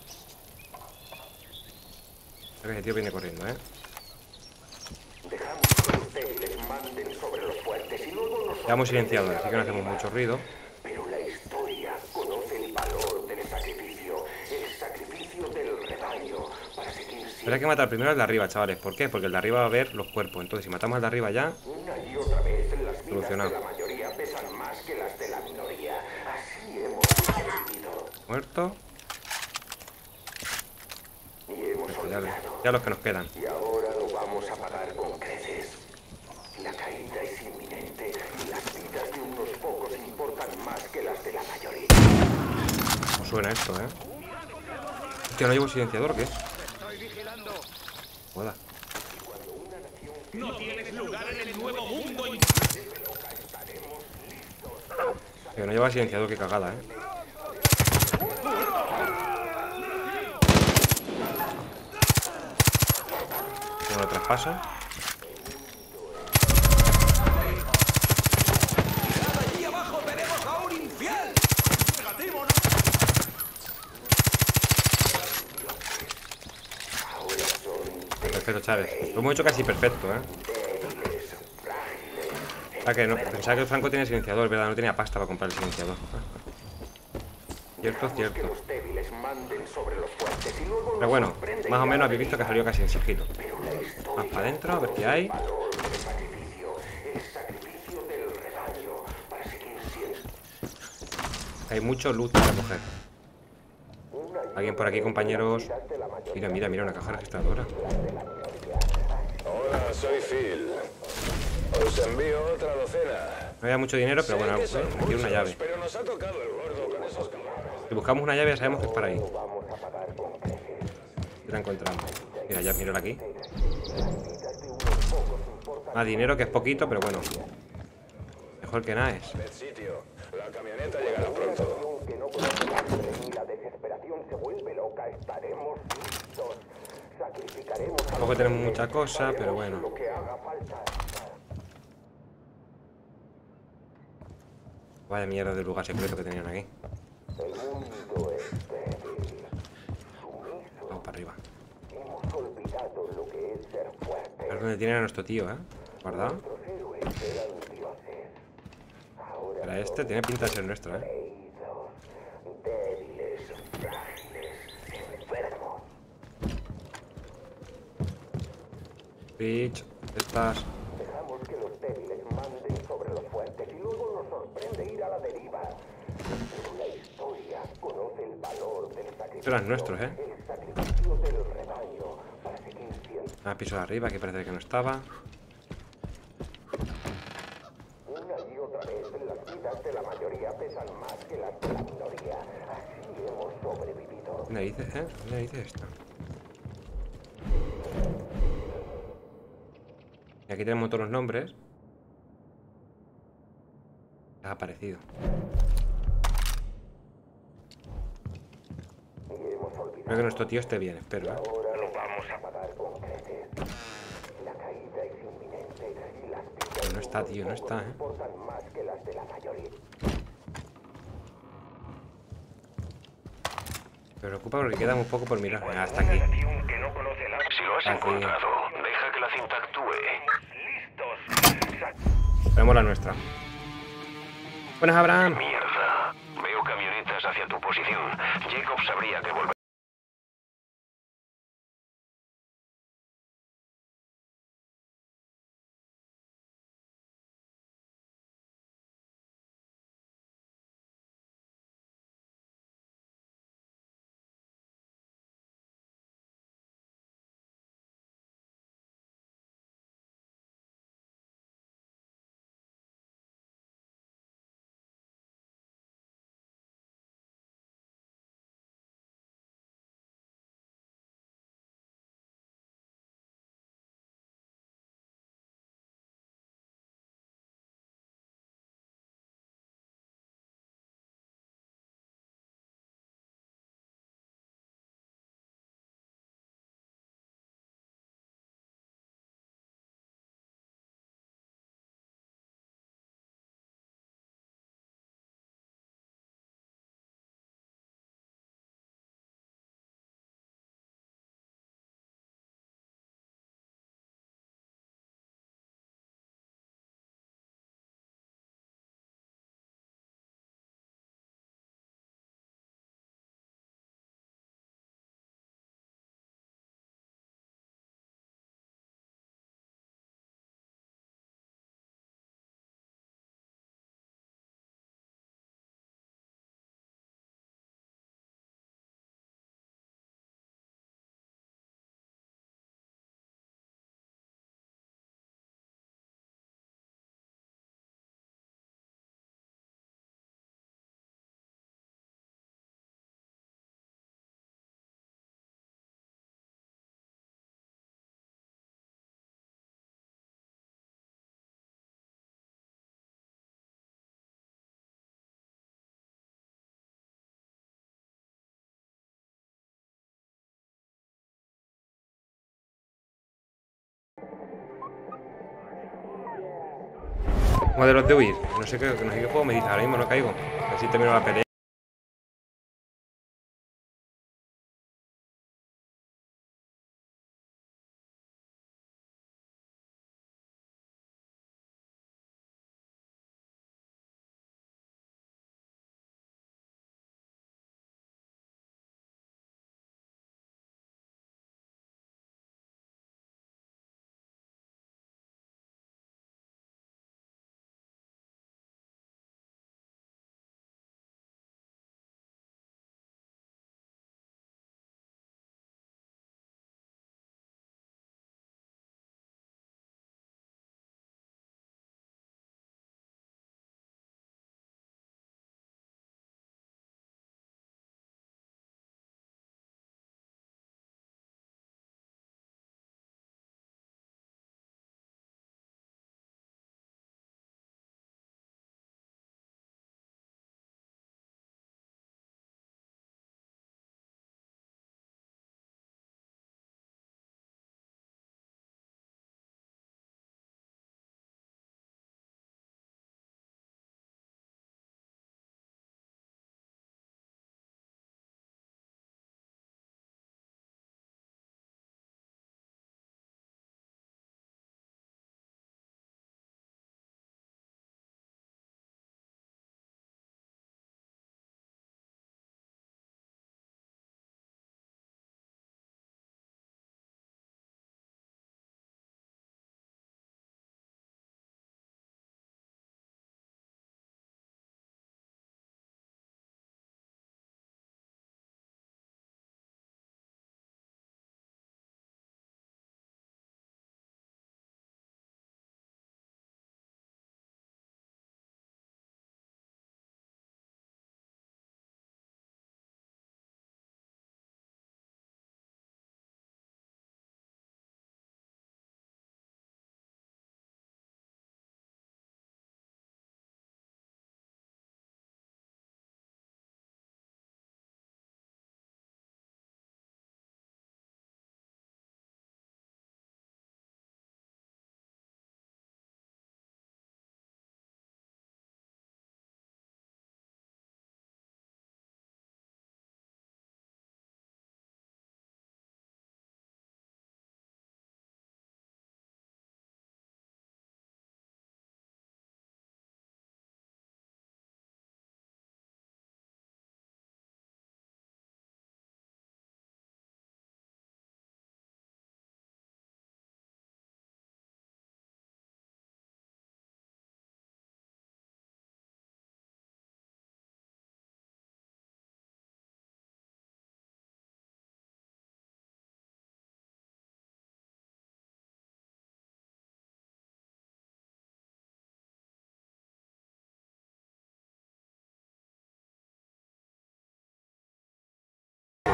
Creo que ese tío viene corriendo, ¿eh? Dejamos que los débiles manden sobre los fuertes y luego nosotros. Estamos silenciados, así que no hacemos mucho ruido. Pero la historia conoce el valor del sacrificio, el sacrificio del rebaño para seguir siendo. Pero hay que matar primero al de arriba, chavales. ¿Por qué? Porque el de arriba va a ver los cuerpos. Entonces, si matamos al de arriba ya, Una y otra vez las vidas solucionado. de la mayoría pesan más que las de la minoría. Así hemos sobrevivido. Muerto. Y hemos Perfecto, ya, olvidado. ya los que nos quedan. Y ahora lo vamos a pagar con creces. La caída es inminente y las vidas de unos pocos importan más que las de la mayoría. ¿Cómo suena esto, eh? Hostia, ¿no llevo silenciador o qué? Joda. No tienes lugar en el nuevo mundo. Que no lleva silenciador, qué cagada, eh. No lo traspaso. Allí abajo tenemos a un infiel. Negativo, Perfecto, Chávez. Lo hemos hecho casi perfecto, ¿eh? Ah, que no. Pensaba que el Franco tenía silenciador, ¿verdad? No tenía pasta para comprar el silenciador. Cierto, cierto. Pero bueno, más o menos habéis visto que salió casi en sigilo. Más para adentro, a ver qué hay. Hay mucho loot para coger. Alguien por aquí, compañeros. Mira, mira, mira, una caja registradora. Hola, soy Phil. Os envío otra docena. No había mucho dinero, pero bueno, pues, aquí una llave. Pero nos ha tocado el gordo con esos cabrones. Si buscamos una llave, ya sabemos que es para ahí. Y la encontramos. Mira, ya mírala aquí. Más dinero, que es poquito, pero bueno. Mejor que nada es. Sitio. La camioneta llegará pronto. La desesperación se vuelve loca. Estaremos listos. Sacrificaremos. Tampoco tenemos mucha cosa, pero bueno. Lo que haga falta. Vaya mierda de lugar secreto que tenían aquí. El mundo es débil. Sumiso. Vamos para arriba. Hemos olvidado lo que es ser fuerte. A ver dónde tienen a nuestro tío, ¿eh? Guardado. Los héroes eran dioses. Ahora Para este tiene pinta de ser nuestro, ¿eh? caídos, débiles, frágiles, enfermos. Bitch, estas. Dejamos que los débiles manden sobre los fuertes y luego nos sorprende ir a la deriva. Pero la historia conoce el valor del sacrificio. Estos eran nuestros, ¿eh? El sacrificio del rebaño para seguir siendo. Ah, piso de arriba, que parece que no estaba. Una y otra vez las vidas de la mayoría pesan más que las de la minoría. Así hemos sobrevivido. ¿Dónde dice, eh? ¿Dónde dice esto? Y aquí tenemos todos los nombres. Ha aparecido. Creo que nuestro tío esté bien, espero, ¿eh? Ahora lo vamos a pagar con creces. La caída es inminente y las está, tío, no está, ¿eh? Me preocupa porque queda muy poco por mirar. Ah, está aquí. Si lo has Aquí. encontrado, deja que la cinta actúe. Tenemos la nuestra. Buenas, Abraham. Mierda. Veo camionetas hacia tu posición. Jacob sabría que volver. Modelos de huir. No sé qué, no sé qué juego me dice. Ahora mismo no caigo. A ver si termino la pelea.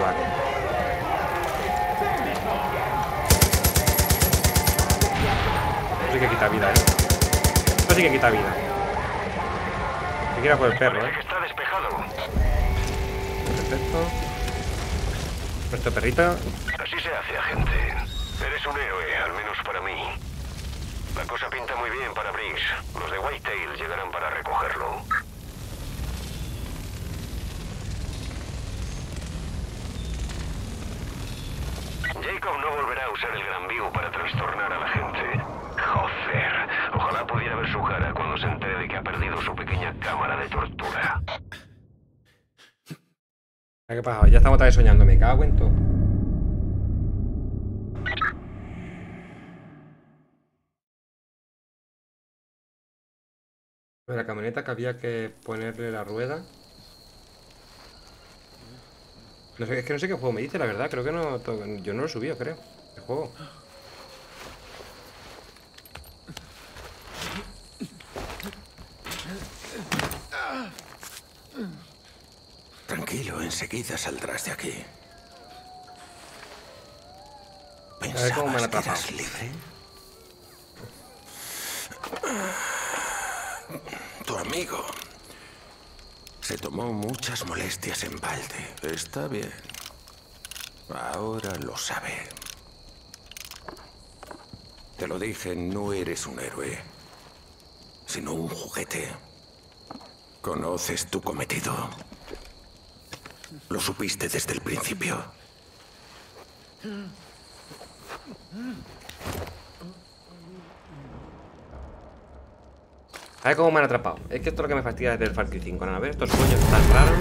vale. Esto sí que quita vida, eh. Esto sí que quita vida. Se quiera por el perro, eh. Está despejado. Perfecto. Nuestro perrito. Así se hace, agente. Eres un héroe, al menos para mí. La cosa pinta muy bien para Briggs. Los de Whitetail llegarán para recogerlo. Jacob no volverá a usar el Gran View para trastornar a la gente. Joder, ojalá pudiera ver su cara cuando se entere de que ha perdido su pequeña cámara de tortura. ¿Qué pasa? Ya estamos otra vez soñando, me cago en todo. La camioneta que había que ponerle la rueda. No sé, es que no sé qué juego me dice, la verdad. Creo que no. Yo no lo he subido, creo. El juego. Tranquilo, enseguida saldrás de aquí. A ver cómo me la ¿Pensabas que eras libre? Tu amigo se tomó muchas molestias en balde. Está bien. Ahora lo sabe. Te lo dije, no eres un héroe, sino un juguete. ¿Conoces tu cometido? Lo supiste desde el principio. A ver cómo me han atrapado. Es que esto es lo que me fastidia desde el Far Cry cinco. ¿No? A ver, estos sueños tan raros.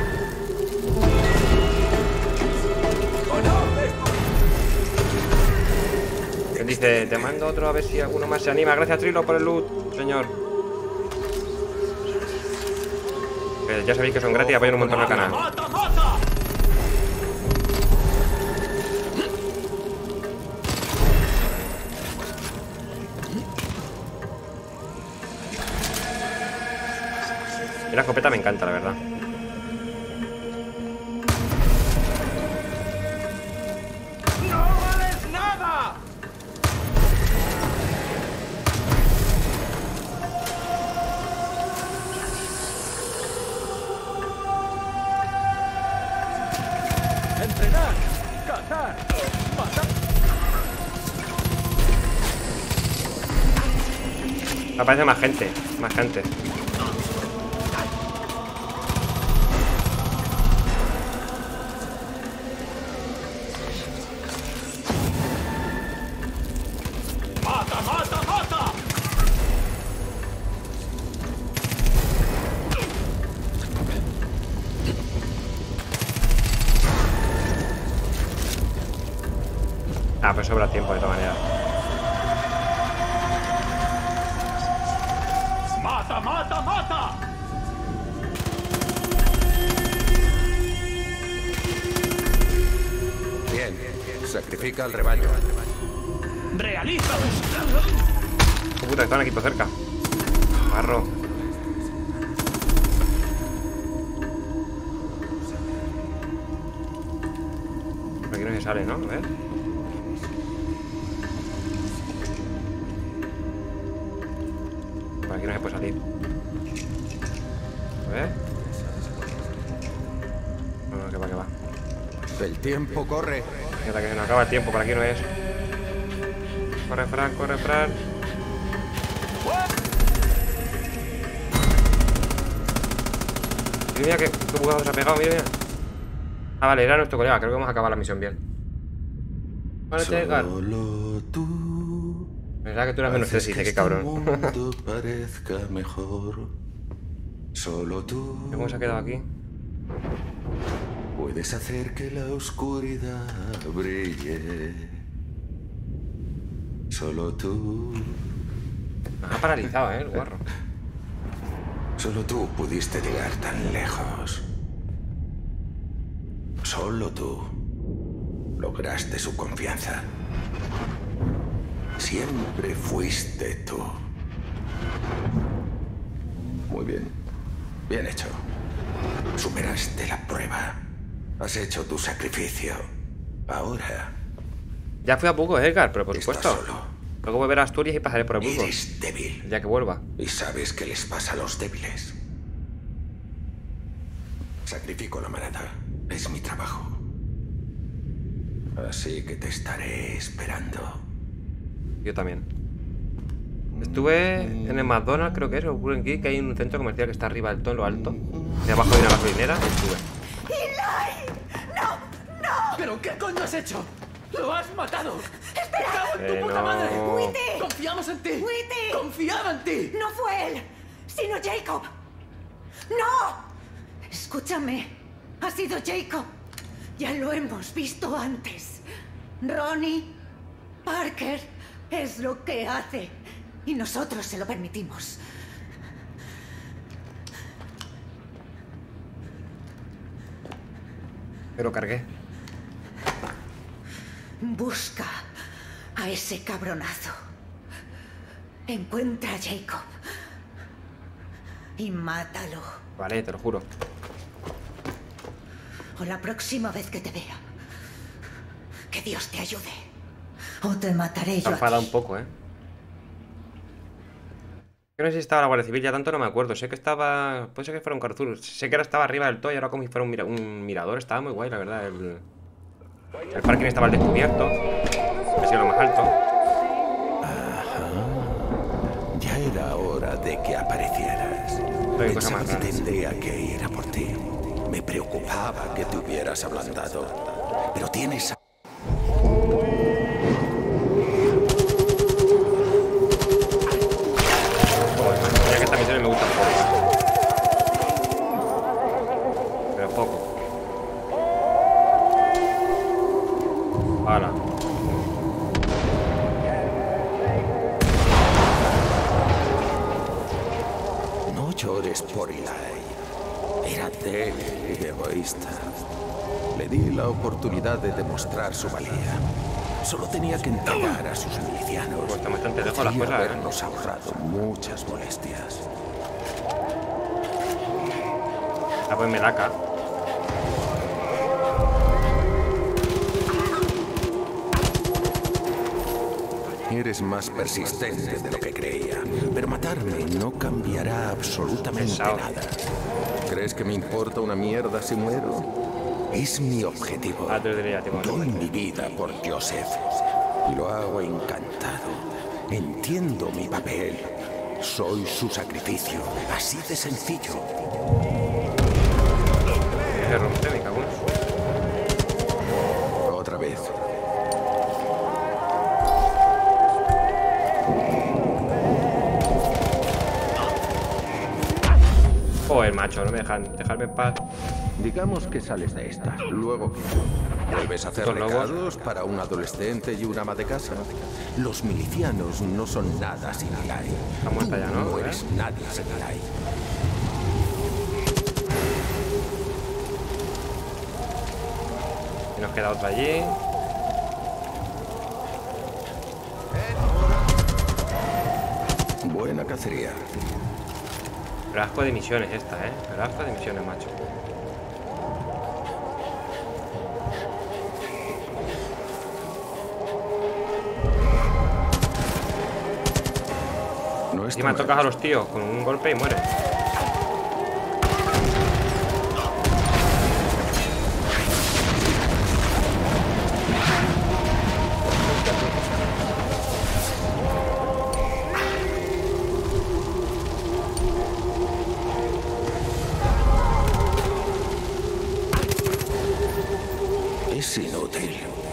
Él dice, te mando otro a ver si alguno más se anima. Gracias, Trilo, por el loot, señor. Eh, ya sabéis que son gratis y apoyan un montón al canal. Y la escopeta me encanta, la verdad. ¡No vales nada! Entrenar, cazar, matar. Aparece más gente, más gente. ¡Mata, mata, mata! Ah, pues sobra tiempo de todas maneras. ¡Mata, mata, mata! Bien, sacrifica al rebaño. ¡Realiza tus... Oh, puta, están aquí por cerca. Barro. Por aquí no se sale, ¿no? A ver. Por aquí no se puede salir. A ver. No, no, que va, que va. El tiempo corre. Fíjate que se nos acaba el tiempo, por aquí no es. Corre, Fran, corre, Fran. Mira, mira, que qué bugado se ha pegado, mira, mira. Ah, vale, era nuestro colega, creo que hemos acabado la misión bien. Vale, Edgar. Solo tú. ¿Verdad que tú eras menos sexy? Dice, qué cabrón. mundo parezca mejor. Solo tú. ¿Cómo se ha quedado aquí? Puedes hacer que la oscuridad brille. Solo tú. Nos ha paralizado, eh, el guarro. Solo tú pudiste llegar tan lejos. Solo tú lograste su confianza. Siempre fuiste tú. Muy bien. Bien hecho. Superaste la prueba. Has hecho tu sacrificio. Ahora... Ya fui a Burgos, Edgar, pero por estás supuesto. solo. Luego volveré a Asturias y pasaré por el Burgos. Eres débil. Ya que vuelva. Y sabes qué les pasa a los débiles. Sacrifico la manada. Es mi trabajo. Así que te estaré esperando. Yo también. Estuve en el McDonald's, creo que es, o Burger King, que hay un centro comercial que está arriba del todo, en lo alto. De abajo hay una gasolinera. Estuve. ¡Eli! ¡No! ¡No! ¿Pero qué coño has hecho? ¡Lo has matado! ¡Espera! ¡Me cago en tu Eh, puta no. madre! ¡Witty! ¡Confiamos en ti! ¡Witty! ¡Confiaba en ti! No fue él, sino Jacob. ¡No! Escúchame. Ha sido Jacob. Ya lo hemos visto antes. Ronnie Parker es lo que hace. Y nosotros se lo permitimos. Pero cargué. Busca a ese cabronazo. Encuentra a Jacob. Y mátalo. Vale, te lo juro. O la próxima vez que te vea. Que Dios te ayude. O te mataré Se ha yo. enfadado aquí. un poco, ¿eh? Yo no sé si estaba la Guardia Civil, ya tanto no me acuerdo. Sé que estaba... Puede ser que fuera un Carzur. Sé que ahora estaba arriba del todo y ahora como si fuera un, mira... un mirador. Estaba muy guay, la verdad. El, el parking estaba al descubierto. Que sido lo más alto. Ya era hora de que aparecieras. Pero hay cosas Pensaba más que raras. tendría que ir a por ti. Me preocupaba que te hubieras ablandado. Pero tienes... Joder, mira que estas misiones me gustan poco. Pero poco. Hala. No llores por Eli. Era débil y egoísta. Le di la oportunidad de demostrar su valía. Solo tenía que entregar a sus milicianos. Pues está bastante lejos las Podría cosas, ¿eh? habernos ahorrado muchas molestias. La pues me laca. Eres más persistente de lo que creía, pero matarme no cambiará absolutamente Pesado. nada. ¿Crees que me importa una mierda si muero? Es mi objetivo. Ah, te lo diría, tipo, Doy mi vida por Joseph y lo hago encantado. Entiendo mi papel. Soy su sacrificio, así de sencillo. Se rompe, me cago en eso. Otra vez. Joder, macho, no me dejan dejarme en paz. Digamos que sales de esta. Luego, ¿qué? ¿Vuelves a hacer Estos lobos. recados para un adolescente y una ama de casa? Los milicianos no son nada sin Eli. Está muerta ya, ¿no? No ¿Eh? eres nadie sin Eli. Y nos queda otra allí. Buena cacería. Pero asco de misiones esta, ¿eh? Pero asco de misiones, macho. No Y está me mal. tocas a los tíos con un golpe y muere. Es inútil.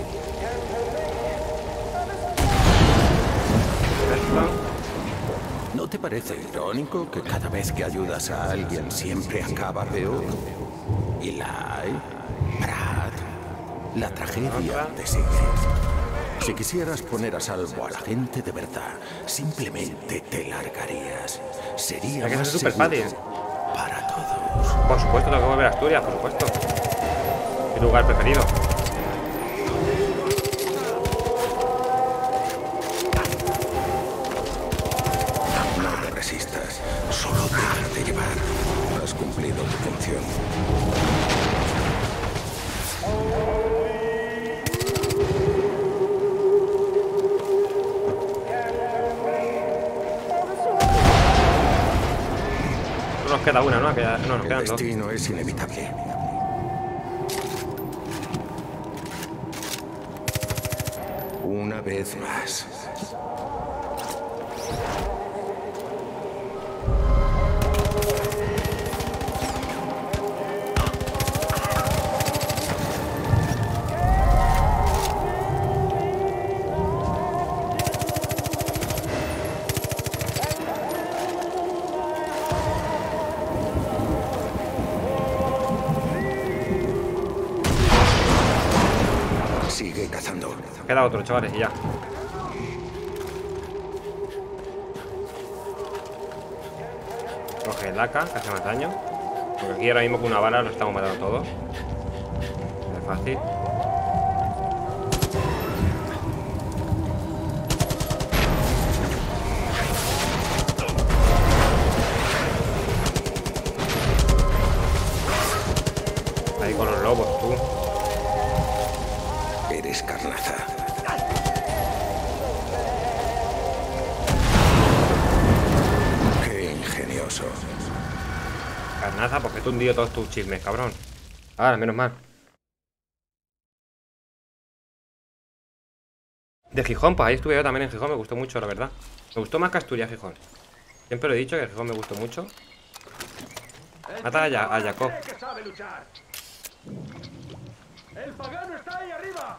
Esto. ¿No te parece irónico que cada vez que ayudas a alguien siempre acaba peor? Eli, Brad, la tragedia te sigue. Si quisieras poner a salvo a la gente de verdad, simplemente te largarías. Sería Hay que más ser súper seguro fácil. para todos. Por supuesto, tengo que volver a Asturias, por supuesto. Mi lugar preferido. No te resistas, solo déjate llevar. Has cumplido tu función. nos queda una, ¿no? Queda, no, nos El quedan dos. destino es inevitable. Una vez más. Sigue cazando. Queda otro, chavales, y ya. Coge el A K, que hace más daño. Porque aquí ahora mismo con una bala lo estamos matando todos. Es fácil. Ahí con los lobos, tú. Eres carnaza. Qué ingenioso. Carnaza, porque tú hundido todos tus chismes, cabrón. Ahora, menos mal. De Gijón, pues ahí estuve yo también en Gijón, me gustó mucho, la verdad. Me gustó más que Asturias, Gijón. Siempre lo he dicho que Gijón me gustó mucho. Mata a, ya a Jacob. ¡El pagano está ahí arriba!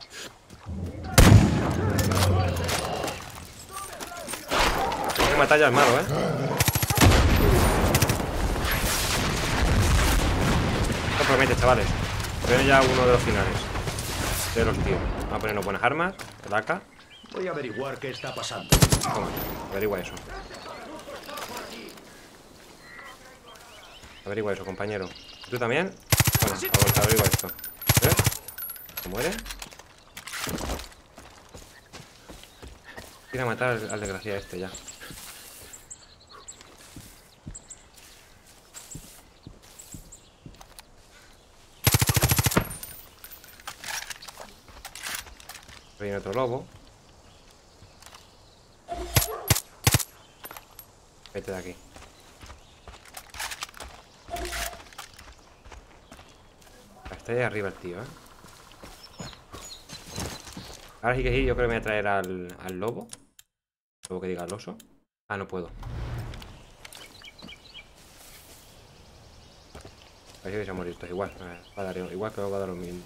Hay que matar ya al malo, ¿eh? Esto promete, chavales. Viene ya uno de los finales. De los tíos. Vamos a ponernos buenas armas. El A K. Voy a averiguar qué está pasando. Toma, averigua eso. Averigua eso, compañero. ¿Tú también? Toma, averigua esto. ¿Ves? ¿Se muere? Ir a matar al, al desgraciado este ya. Viene otro lobo. Vete de aquí. Está ahí arriba el tío, ¿eh? Ahora sí que sí, yo creo que me voy a traer al, al lobo. Luego que diga al oso. Ah, no puedo. A ver si vais a morir estos igual. Va a dar igual, pero va a dar lo mismo.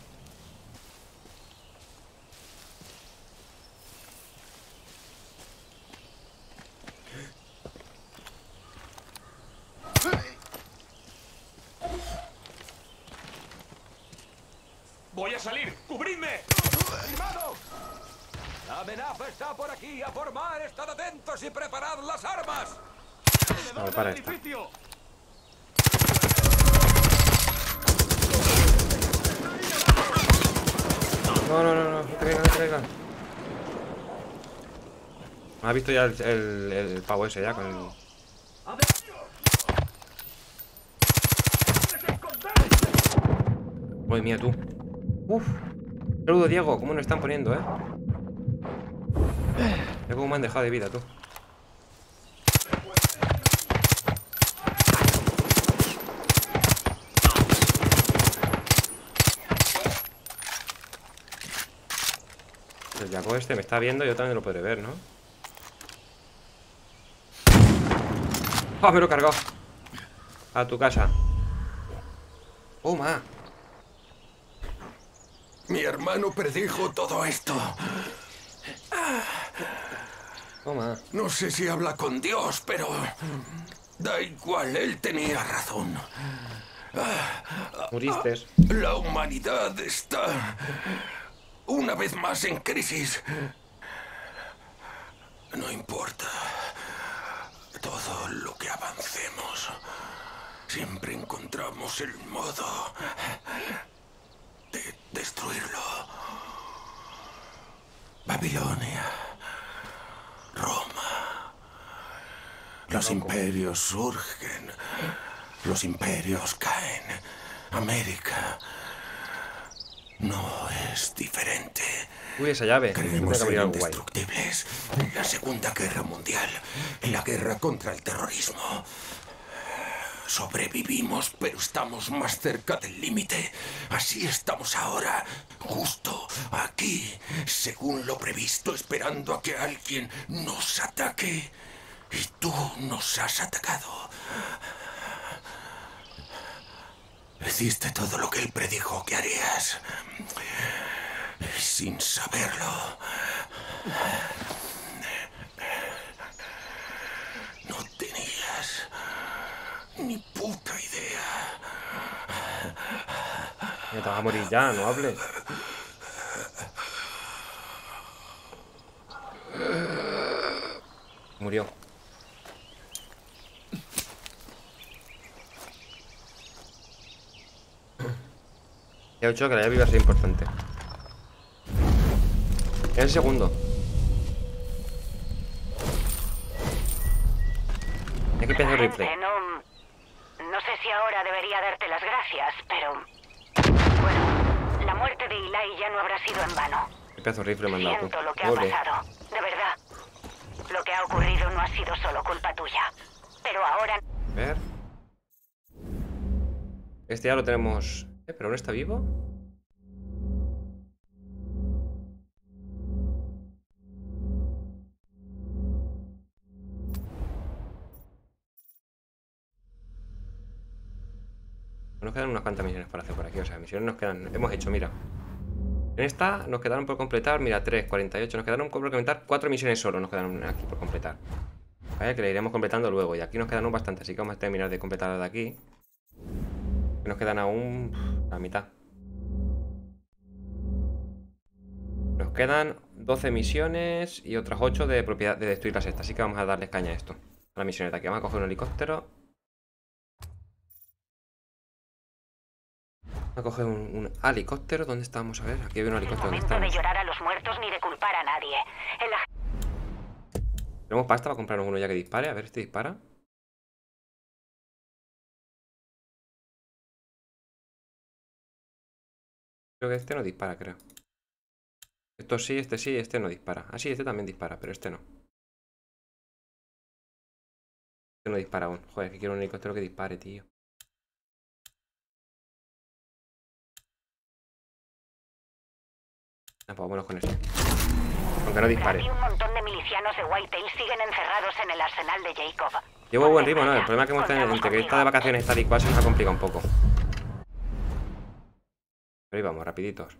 ¡Voy a salir! ¡Cubridme! ¡Firmado! La amenaza está por aquí. ¡A formar! ¡Estad atentos y preparad las armas! A ver, para esta. No, no, no, no, no te caigan, no te caigan. Me ha visto ya el, el, el pavo ese ya con el... Madre mía, tú. Uf. Saludo, Diego. ¿Cómo nos están poniendo, eh? Mira cómo me han dejado de vida, tú. El Jaco este me está viendo, yo también lo podré ver, ¿no? ¡Ah, me lo he cargado! A tu casa. ¡Oh, ma! Mi hermano predijo todo esto. Toma. No sé si habla con Dios, pero da igual, él tenía razón. Muriste. La humanidad está una vez más en crisis. No importa todo lo que avancemos, siempre encontramos el modo de destruirlo. Babilonia, Roma. Los imperios surgen, los imperios caen. América no es diferente. Uy, esa llave. Creemos ser indestructibles. La Segunda Guerra Mundial, la guerra contra el terrorismo. Sobrevivimos, pero estamos más cerca del límite. Así estamos ahora, justo aquí, según lo previsto, esperando a que alguien nos ataque. Y tú nos has atacado. Hiciste todo lo que él predijo que harías. Sin saberlo. No tenías ni puta idea. Ya te vas a morir ya, no hables. Murió. He hecho que la llave iba a ser importante. En el segundo. Hay que empezar el rifle. No, no sé si ahora debería darte las gracias, pero... Bueno, la muerte de Eli ya no habrá sido en vano. ¿Qué pedazo de rifle me han dado? Siento lo que Ole. ha pasado, de verdad. Lo que ha ocurrido no ha sido solo culpa tuya. Pero ahora... A ver. Este ya lo tenemos... ¿Eh? ¿Pero aún está vivo? Nos quedan unas cuantas misiones para hacer por aquí. O sea, misiones nos quedan... Hemos hecho, mira. En esta nos quedaron por completar, mira, tres, cuarenta y ocho. Nos quedaron por completar cuatro misiones solo. Nos quedaron aquí por completar. Vaya, que le iremos completando luego. Y aquí nos quedan bastante, así que vamos a terminar de completar la de aquí. Que nos quedan aún la mitad. Nos quedan doce misiones y otras ocho de propiedad de destruir la sexta. Así que vamos a darles caña a esto. A las misiones de aquí. Vamos a coger un helicóptero. Vamos a coger un, un helicóptero. ¿Dónde estamos? A ver, aquí hay un helicóptero. ¿Dónde No estamos? de llorar a los muertos ni de culpar a nadie. En la... Tenemos pasta para comprarnos uno ya que dispare. A ver, este dispara. Creo que este no dispara, creo. Esto sí, este sí, este no dispara. Ah, sí, este también dispara, pero este no. Este no dispara aún. Joder, que quiero un helicóptero que dispare, tío. Ah, pues vámonos con este. Aunque no dispare. Y un montón de milicianos de Whitetail siguen encerrados en el arsenal de Jacob. Llevo buen ritmo, ¿no? El problema es que hemos tenido entre que está de vacaciones tal y cual se nos ha complicado un poco. Pero ahí vamos, rapiditos.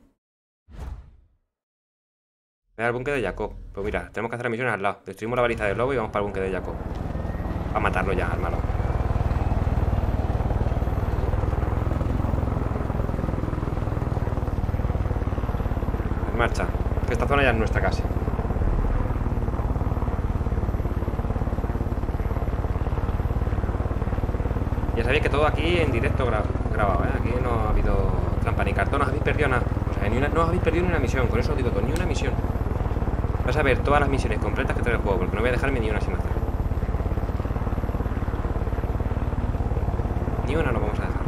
Voy al búnker de Jacob. Pues mira, tenemos que hacer misiones al lado. Destruimos la baliza del lobo y vamos para el búnker de Jacob. Para matarlo ya, al malo. En marcha. Que esta zona ya es nuestra casi. Ya sabéis que todo aquí en directo gra grabado, ¿eh? Aquí no ha habido trampa ni cartón, no os habéis perdido nada. O sea, ni una, no os habéis perdido ni una misión, con eso os digo todo, ni una misión. Vas a ver todas las misiones completas que trae el juego, porque no voy a dejarme ni una sin hacer. Ni una no vamos a dejar.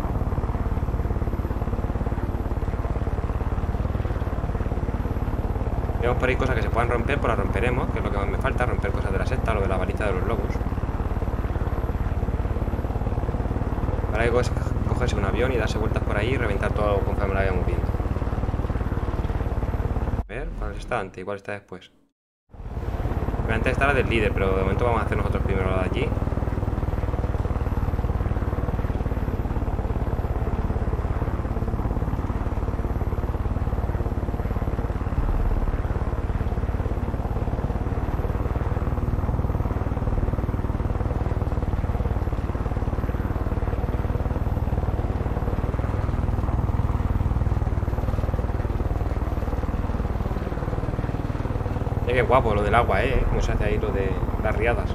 Tenemos por ahí cosas que se puedan romper, pues las romperemos, que es lo que más me falta, romper cosas de la secta, lo de la baliza de los lobos. Ahora hay que cogerse un avión y darse vueltas por ahí y reventar todo conforme lo vayamos viendo. A ver, ¿cuál está antes y cuál está después? Antes está la del líder, pero de momento vamos a hacer nosotros primero la de allí. Qué guapo lo del agua, eh, cómo se hace ahí lo de las riadas.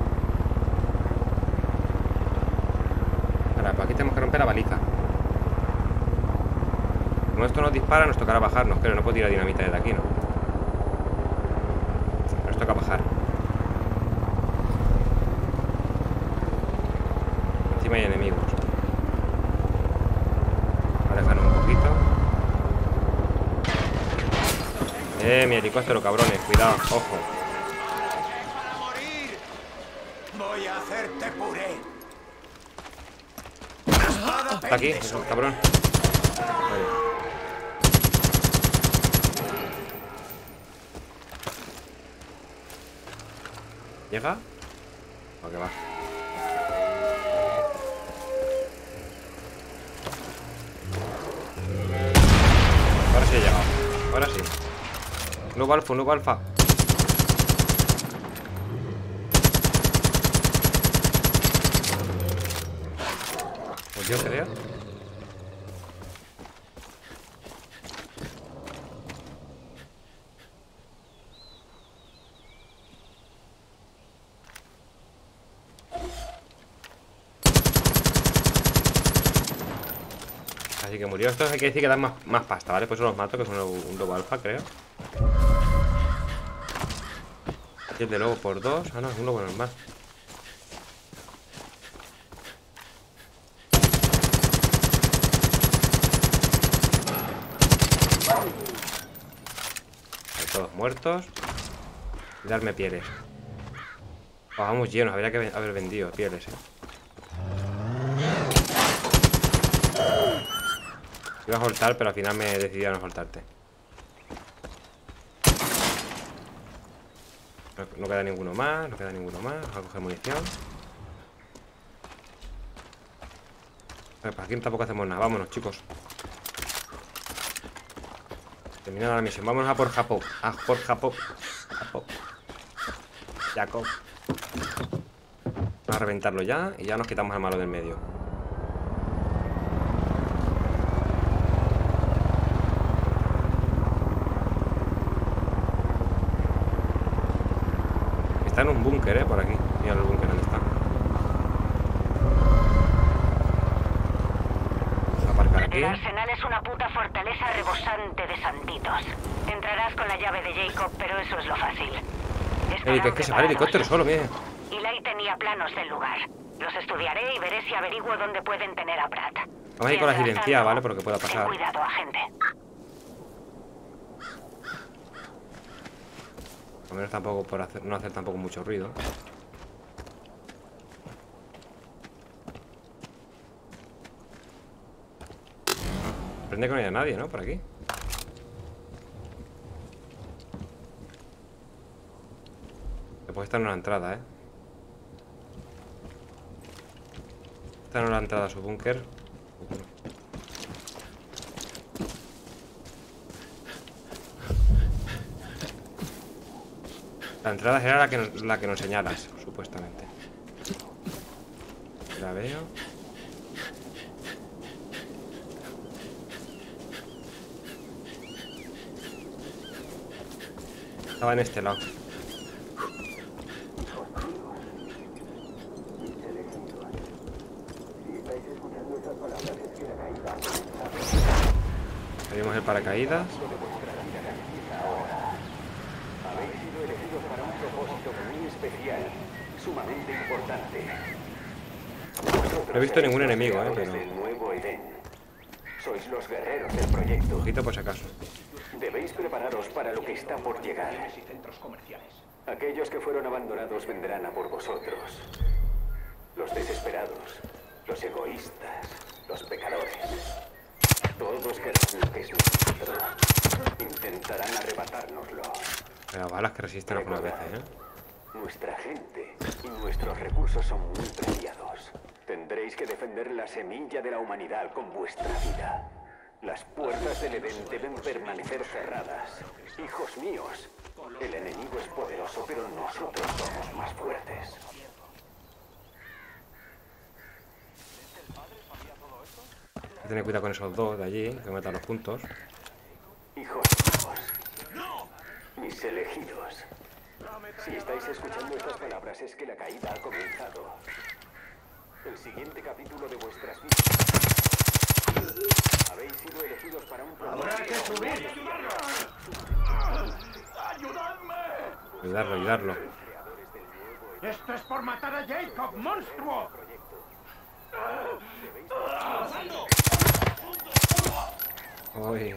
Ahora, pues aquí tenemos que romper la baliza. Como esto nos dispara, nos tocará bajarnos, pero no puedo tirar dinamita desde aquí, ¿no? Nos toca bajar. Encima hay enemigos. Voy a dejarnos un poquito. Eh, mi helicóptero, cabrones, cuidado, ojo. Voy a hacerte puré. Está aquí, es un cabrón. Vale. ¿Llega? ¿O qué va? Ahora sí he llegado. Ahora sí. Nuevo alfa, nuevo alfa. Pues yo creo. Así que murió. Esto hay que decir que dan más, más pasta, ¿vale? Pues eso los mato, que son un, un lobo alfa, creo. Aquí es de lobo por dos. Ah, no, es un lobo normal. Hay todos muertos. Y darme pieles. Oh, vamos llenos, habría que haber vendido pieles, eh. Iba a soltar, pero al final me decidí a no soltarte. No, no queda ninguno más, no queda ninguno más. Vamos a coger munición. Pues aquí tampoco hacemos nada. Vámonos, chicos. Terminada la misión. Vámonos a por Japón. A por Japón. Japón. Jacob. Vamos a reventarlo ya. Y ya nos quitamos al malo del medio. Está en un búnker, eh, por aquí. Mira el búnker donde está. Vamos a aparcar aquí. El arsenal es una puta fortaleza rebosante de santitos. Entrarás con la llave de Jacob, pero eso es lo fácil. Ey, que es que se va el helicóptero solo, mira. Eli tenía planos del lugar. Los estudiaré y veré si averiguo dónde pueden tener a Pratt. Vamos a ir con la silencia, ¿vale? Por lo que pueda pasar. Ten cuidado, agente. Por lo menos tampoco por hacer, no hacer tampoco mucho ruido. Sorprende que no haya nadie, ¿no? Por aquí. Puede estar en una entrada, ¿eh? Está en una entrada a su búnker. La entrada será la que, nos, la que nos señalas, supuestamente. La veo. Estaba en este lado. Abrimos el paracaídas. Habéis sido elegidos para un propósito muy especial, sumamente importante. No he visto ningún enemigo, eh, pero... El nuevo Edén. Sois los guerreros del proyecto. Ojito por si acaso. Debéis prepararos para lo que está por llegar. Aquellos que fueron abandonados vendrán a por vosotros. Los desesperados, los egoístas, los pecadores. Todos querrán lo que es nuestro. Intentarán arrebatárnoslo. Pero balas que resisten algunas veces, ¿eh? Nuestra gente y nuestros recursos son muy preciados. Tendréis que defender la semilla de la humanidad con vuestra vida. Las puertas del Edén deben permanecer cerradas. Hijos míos, el enemigo es poderoso, pero nosotros somos más fuertes. Hay que tener cuidado con esos dos de allí, hay que matarlos juntos. Hijos míos, mis elegidos. Si estáis escuchando estas palabras es que la caída ha comenzado. El siguiente capítulo de vuestras vidas. Habéis sido elegidos para un propósito. ¡Habrá que subir! ¡Ayudadme! Ayudarlo, ayudarlo. ¡Esto es por matar a Jacob, monstruo! Uy.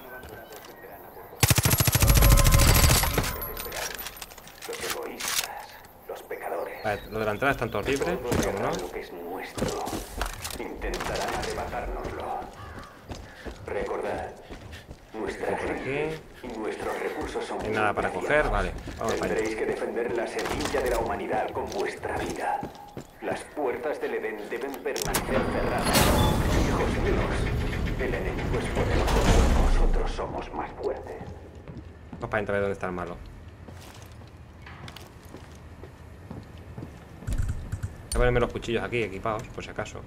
Los egoístas, los pecadores. Vale, lo de la entrada están todos libres, pero no. Lo que es nuestro. Intentarán arrebatárnoslo. Recordad, nuestra gente y nuestros recursos son no hay nada para coger, vale. Vamos para allá. Tendréis que defender la semilla de la humanidad con vuestra vida. Las puertas del Edén deben permanecer cerradas. Hijos míos, el enemigo es poderoso, nosotros somos más fuertes. Vamos para adentro a ver dónde está el malo. Voy a ponerme los cuchillos aquí equipados, por si acaso.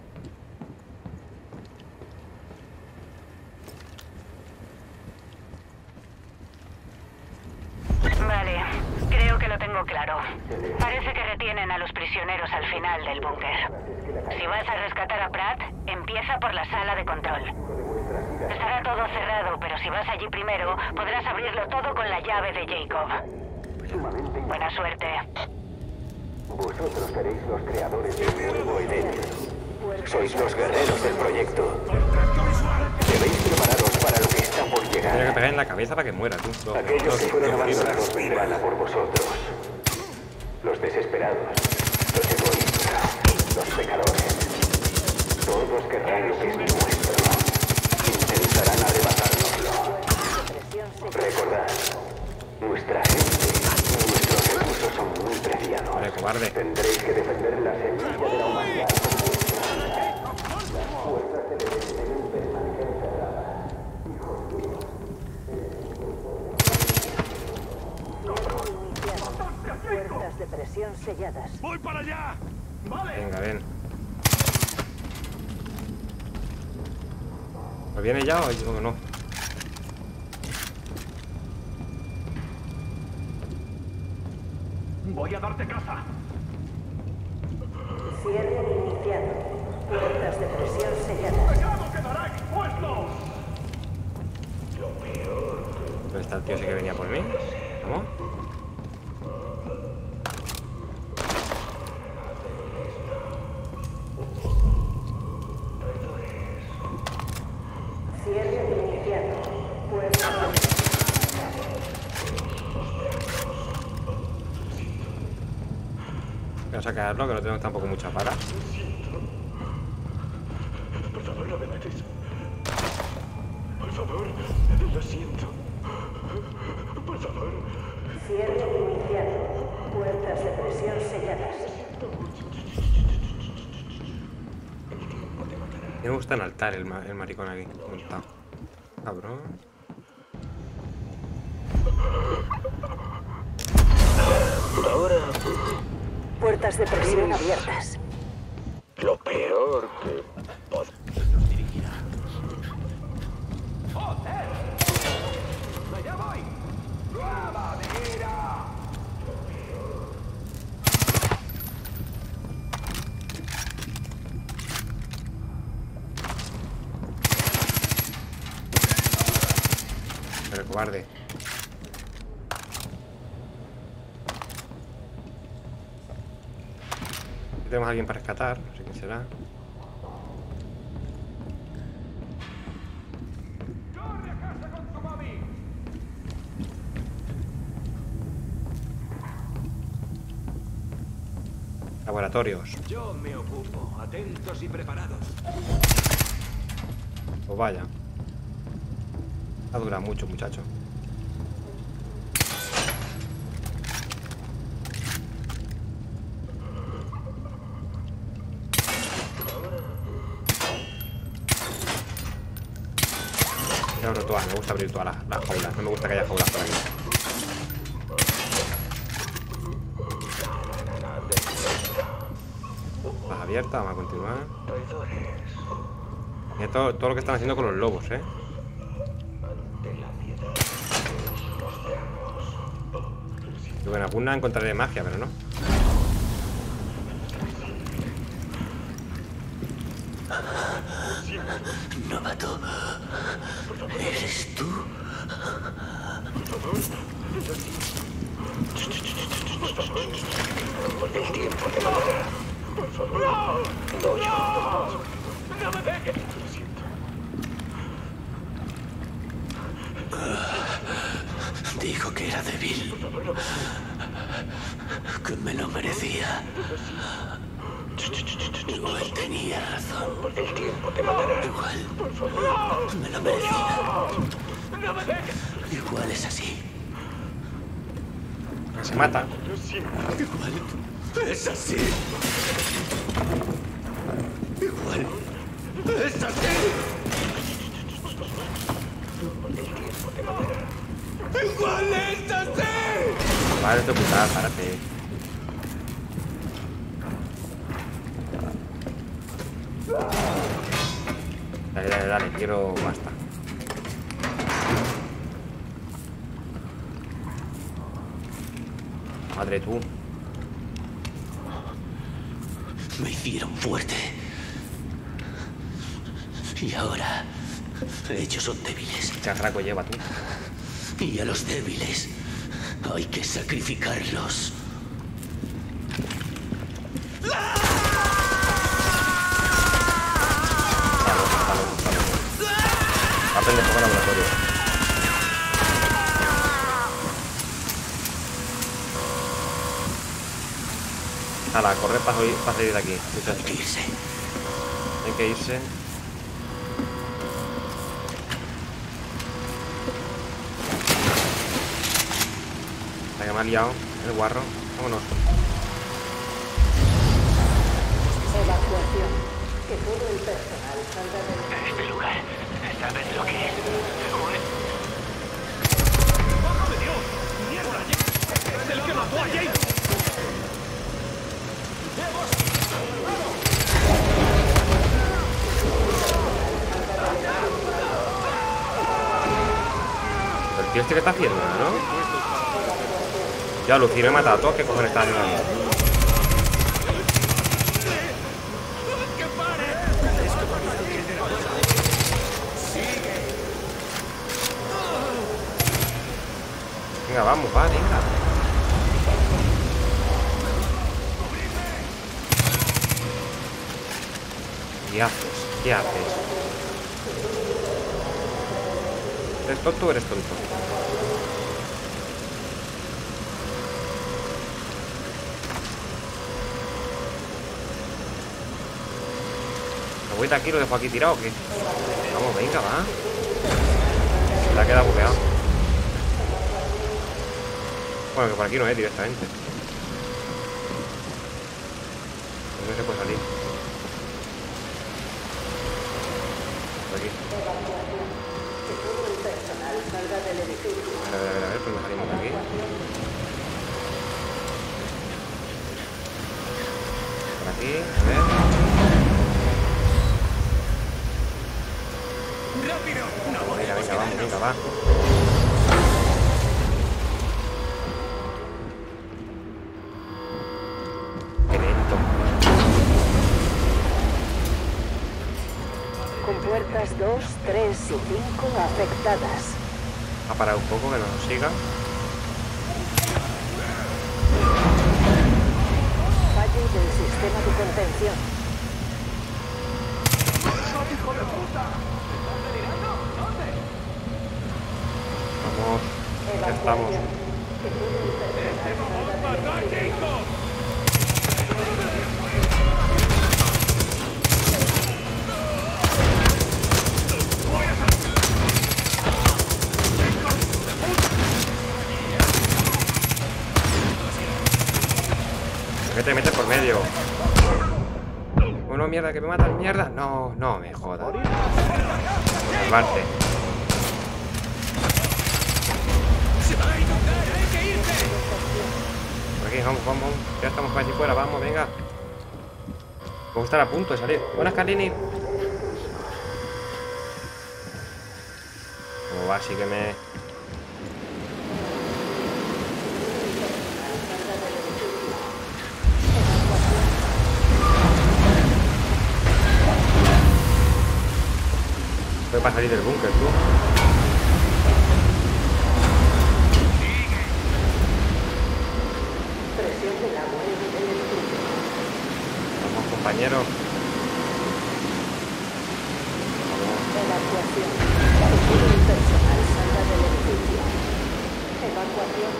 Vale, creo que lo tengo claro. Parece que retienen a los prisioneros al final del búnker. Si vas a rescatar a Pratt, empieza por la sala de control. Estará todo cerrado, pero si vas allí primero, podrás abrirlo todo con la llave de Jacob. Buena suerte. Vosotros seréis los creadores del nuevo Edén. Sois los guerreros del proyecto. Debéis prepararos para lo que está por llegar. Tengo que pegar en la cabeza para que muera, tú. Los, Aquellos los, que fueron los abandonados vendrán a por vosotros. Los desesperados, los egoístas, los pecadores. Todos querrán lo que es nuestro. Intentarán arrebatárnoslo. Recordad, nuestra gente y nuestros recursos son muy preciados. Vale, cobarde. Tendréis que defender la semilla de la humanidad con vuestra vida. Las puertas del Edén deben permanecer cerradas. Hijos míos. Puertas de presión selladas. ¡Voy para allá! ¡Vale! Venga, ven. ¿Pues viene ya o no? ¡Voy a darte caza! Cierre iniciado. Puertas de presión selladas. ¡Pecado quedará expuesto! ¿Dónde está el tío ese que venía por mí? ¿Cómo? Cierre iniciado. Puertas de Voy a sacarlo, que no tenemos tampoco muchas balas. Por favor, no me mates. Por favor, lo siento. Por favor. Cierre iniciado. Puertas de presión selladas. Me gusta en altar el, ma el maricón aquí montado. Cabrón. Ahora. Puertas de presión abiertas. Lo peor que nos dirigirá. ¡Joder! ¡Allá voy! ¡Nueva mira! Pero cobarde. Tenemos a alguien para rescatar, no sé quién será. ¡Corre a casa con tu mami! Laboratorios. Yo me ocupo. Atentos y preparados. Pues vaya. Ha durado mucho, muchacho. He abierto todas, me gusta abrir todas las, las jaulas. No me gusta que haya jaulas por aquí. Las abiertas, vamos a continuar. Mira todo, todo lo que están haciendo con los lobos, eh. Y bueno, alguna encontraré magia, pero no. Novato, ¿eres tú? El tiempo te matará. Por favor. No, yo. ¡No me dejes! Dijo que era débil. Que me lo merecía. Igual tenía razón. El tiempo te matará. Igual. Me lo merecía. ¡No me dejes! Igual es así. Se mata. Igual es así. Igual es así. Igual es así. Vale, te putada, párate. Dale, dale, dale, quiero basta. Madre tú. Me hicieron fuerte. Y ahora ellos son débiles. Chafraco lleva tú. Y a los débiles hay que sacrificarlos. Aprende a jugar laboratorio. Hala, correr para salir de aquí. Hay que irse. Hay que irse. La que me ha liado el guarro. Vámonos. Evacuación. Que todo el personal salga de Este lugar, ¿sabes lo que es? ¡Válgame Dios! ¡Mierda! ¡Es el que mató a Jacob! El tío este que está haciendo, ¿no? Ya, Lucino he matado a todos. ¿Qué cojones está haciendo ahí? Venga, vamos, va, venga. ¿Qué haces? ¿Qué haces? ¿Eres tonto o eres tonto? ¿Lo voy de aquí? ¿Lo dejo aquí tirado o qué? Vamos, venga, va. Se le ha quedado bugueado. Bueno, que por aquí no es directamente. No se puede salir. Por aquí. A ver, a ver, a ver, pues nos salimos de aquí. Por aquí, a ver. ¡Rápido! Venga, venga, vamos, venga, va. Qué lento. Con puertas dos, tres y cinco afectadas. Ha parado un poco, que no nos siga. Fallo del sistema de contención. ¡Hijo de puta! ¿Estás delirando? ¿Dónde? Vamos, ya estamos. ¡Este mamón mató a Jacob! ¿Por qué te metes por medio? Bueno, mierda, que me matan, mierda. No, no me jodas. Por salvarte. ¡Se va a inundar! ¡Hay que irse! Por aquí, vamos, vamos. Ya estamos casi fuera, vamos, venga. Vamos a estar a punto de salir. Buenas, Carlini. Como va, sí que me... Fue para salir del búnker, tú. Presión del agua en el edificio. Vamos, compañero. Evacuación. Que todo el personal salga del edificio. Evacuación.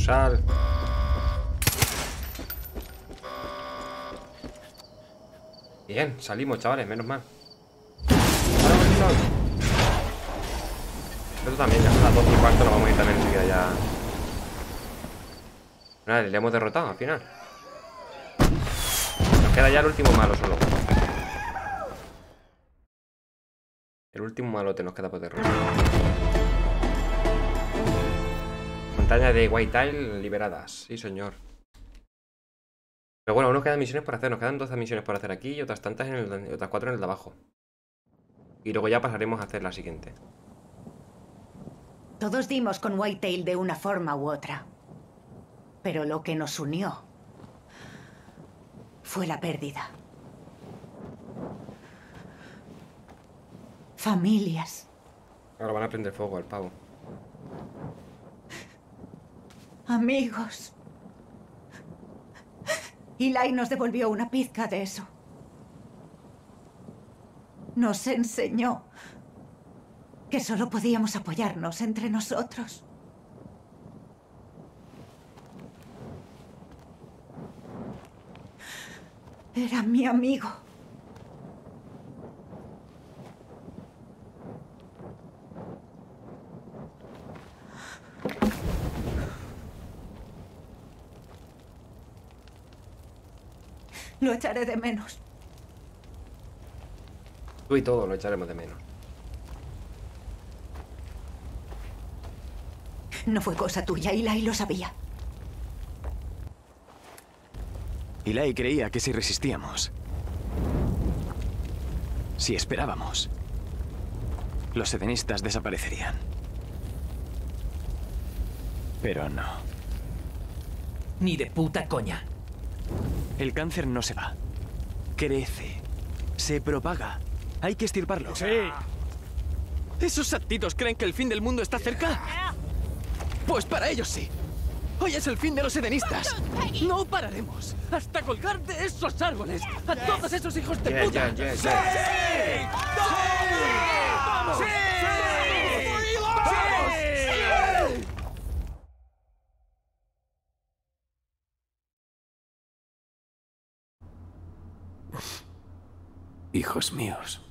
sal. Bien, salimos, chavales, menos mal. Esto también, ya a las doce y cuarto nos vamos a ir también enseguida ya. Vale, le hemos derrotado al final. Nos queda ya el último malo solo. El último malote nos queda por derrotar. Montaña de White Tile liberadas. Sí, señor. Pero bueno, aún nos quedan misiones por hacer. Nos quedan doce misiones por hacer aquí y otras tantas en el, otras cuatro en el de abajo. Y luego ya pasaremos a hacer la siguiente. Todos dimos con Whitetail de una forma u otra. Pero lo que nos unió fue la pérdida. Familias. Ahora van a prender fuego al pavo. Amigos. Eli nos devolvió una pizca de eso. Nos enseñó que solo podíamos apoyarnos entre nosotros. Era mi amigo. Lo echaré de menos. Tú y todo lo echaremos de menos. No fue cosa tuya, Eli lo sabía. Eli creía que si resistíamos, si esperábamos, los edenistas desaparecerían. Pero no. Ni de puta coña. El cáncer no se va. Crece. Se propaga. Hay que extirparlo. Sí. ¿Esos santitos creen que el fin del mundo está cerca? Pues para ellos sí. Hoy es el fin de los edenistas. No pararemos hasta colgar de esos árboles a todos esos hijos de Yeah, puta. yeah, yeah, ¡Sí! yeah. ¡Vamos! ¡Sí! ¡Sí! Hijos míos,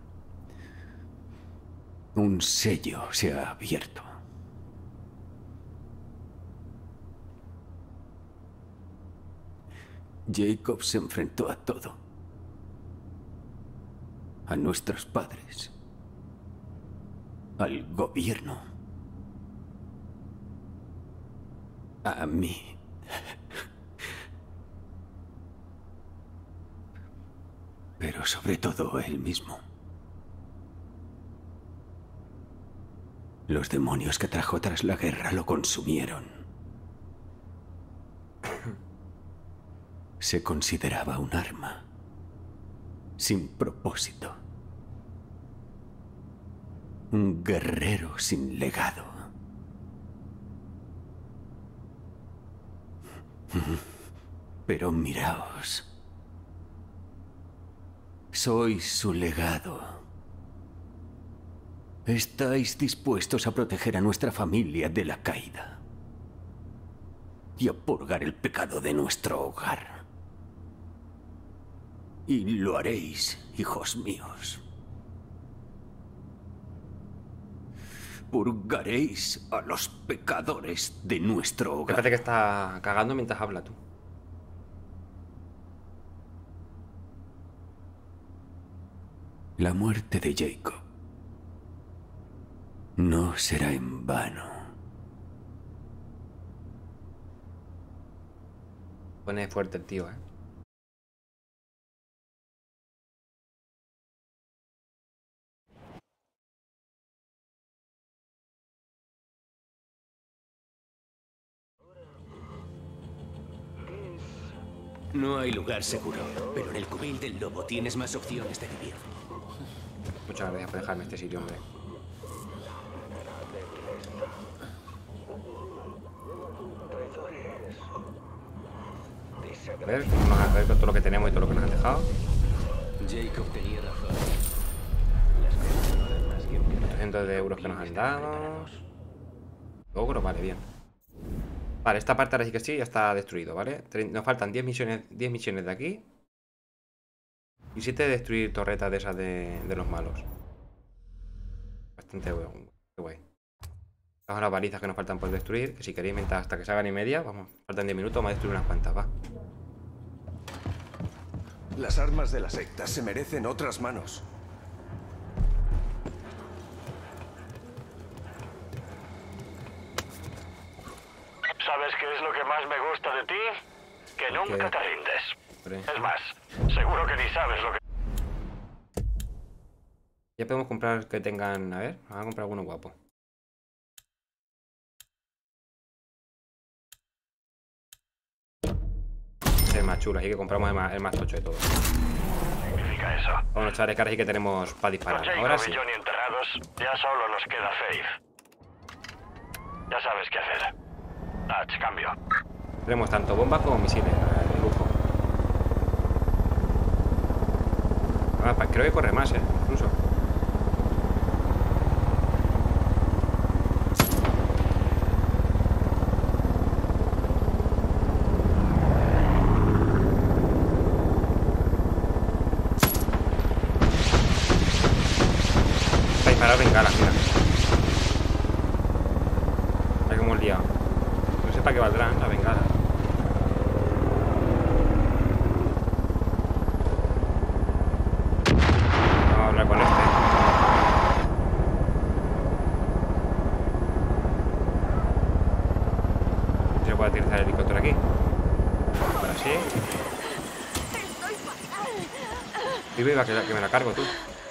un sello se ha abierto. Jacob se enfrentó a todo. A nuestros padres. Al gobierno. A mí. Pero sobre todo a él mismo. Los demonios que trajo tras la guerra lo consumieron. Se consideraba un arma, sin propósito. Un guerrero sin legado. Pero miraos. Sois su legado. Estáis dispuestos a proteger a nuestra familia de la caída. Y a purgar el pecado de nuestro hogar. Y lo haréis, hijos míos. Purgaréis a los pecadores de nuestro hogar. Parece que está cagando mientras habla tú. La muerte de Jacob no será en vano. Pone fuerte el tío, eh. No hay lugar seguro, pero en el cubil del lobo tienes más opciones de vivir. Muchas gracias por dejarme este sitio, hombre. A ver, vamos a ver todo lo que tenemos y todo lo que nos han dejado. Jacob tenía razón. ochocientos de euros que nos han dado. Logro, vale, bien. Vale, esta parte ahora sí que sí, ya está destruido, ¿vale? Nos faltan diez misiones, diez misiones de aquí. Y siete de destruir torretas de esas de, de los malos. Bastante guay. guay. Vamos a las balizas que nos faltan por destruir. Que si queréis, mientras hasta que se hagan y media, vamos, faltan diez minutos, vamos a destruir unas cuantas, va. Las armas de la secta se merecen otras manos. ¿Sabes qué es lo que más me gusta de ti? Que nunca te rindes. Hombre. Es más, seguro que ni sabes lo que... Ya podemos comprar que tengan... A ver, vamos a comprar alguno guapo. Este es más chulo, así que compramos el más, el más tocho de todo. significa eso. Bueno, chavales, que ahora sí que tenemos para disparar. Con Jacob Ahora sí. y Johnny enterrados, ya solo nos queda Faith. Ya sabes qué hacer. Dutch, cambio. Tenemos tanto bombas como misiles. De lujo. Ah, creo que corre más, eh. Incluso. Está disparado bengalas, mira. Ahí como hemos liado. No sé para qué valdrán las bengalas. Vamos a hablar con este. Se puede utilizar el helicóptero aquí. Ahora sí. Viva, iba, que, que me la cargo tú.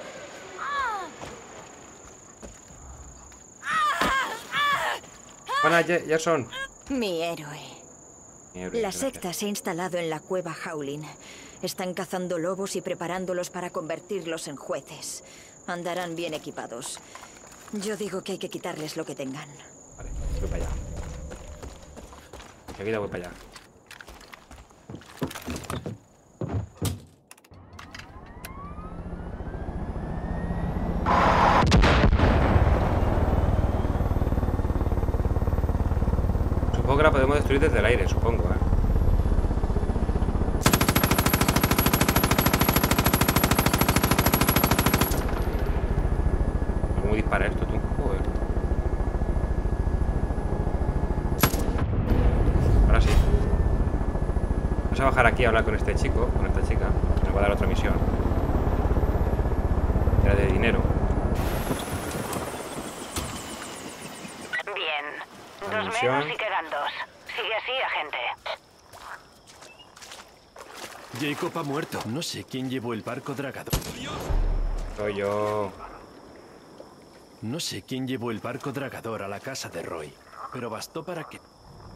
Buenas, Gerson. Mi héroe. Mi héroe, La gracias. secta se ha instalado en la cueva Howlin. Están cazando lobos y preparándolos para convertirlos en jueces. Andarán bien equipados. Yo digo que hay que quitarles lo que tengan. Vale, voy para allá. Enseguida voy para allá. Supongo que la podemos destruir desde el aire, supongo, ¿eh? ¿Cómo dispara esto tú? Joder. Ahora sí. Vamos a bajar aquí a hablar con este chico, con esta chica. Que nos va a dar otra misión. Era de dinero. Bien. La Dos misión. menos y quedan dos. Sigue así, agente. Jacob ha muerto. No sé quién llevó el barco dragador. Soy yo. No sé quién llevó el barco dragador a la casa de Roy, pero bastó para que...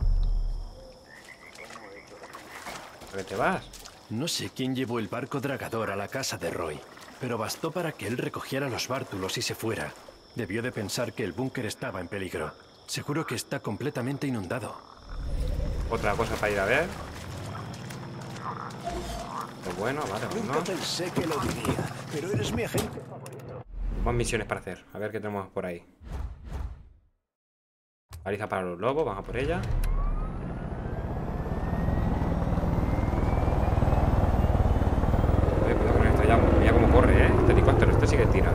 ¿Por qué te vas? No sé quién llevó el barco dragador a la casa de Roy, pero bastó para que él recogiera los bártulos y se fuera. Debió de pensar que el búnker estaba en peligro. Seguro que está completamente inundado. Otra cosa para ir a ver. Pues bueno, vale, pues Nunca no. pensé que lo diría, pero eres mi agente. Más misiones para hacer. A ver qué tenemos por ahí. Baliza para los lobos, vamos a por ella. Oye, cuidado que nos estrellamos. Mira cómo corre, eh. Este helicóptero, este sí que tira.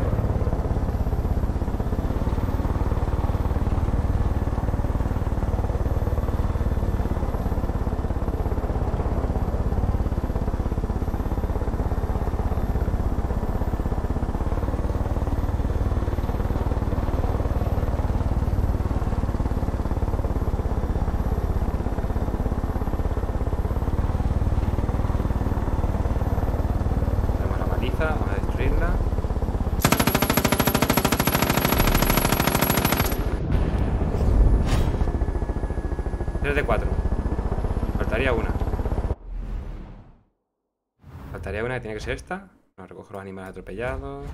Tenemos la baliza, vamos a destruirla. tres de cuatro. Faltaría una. Faltaría una que tiene que ser esta. Nos recojo los animales atropellados.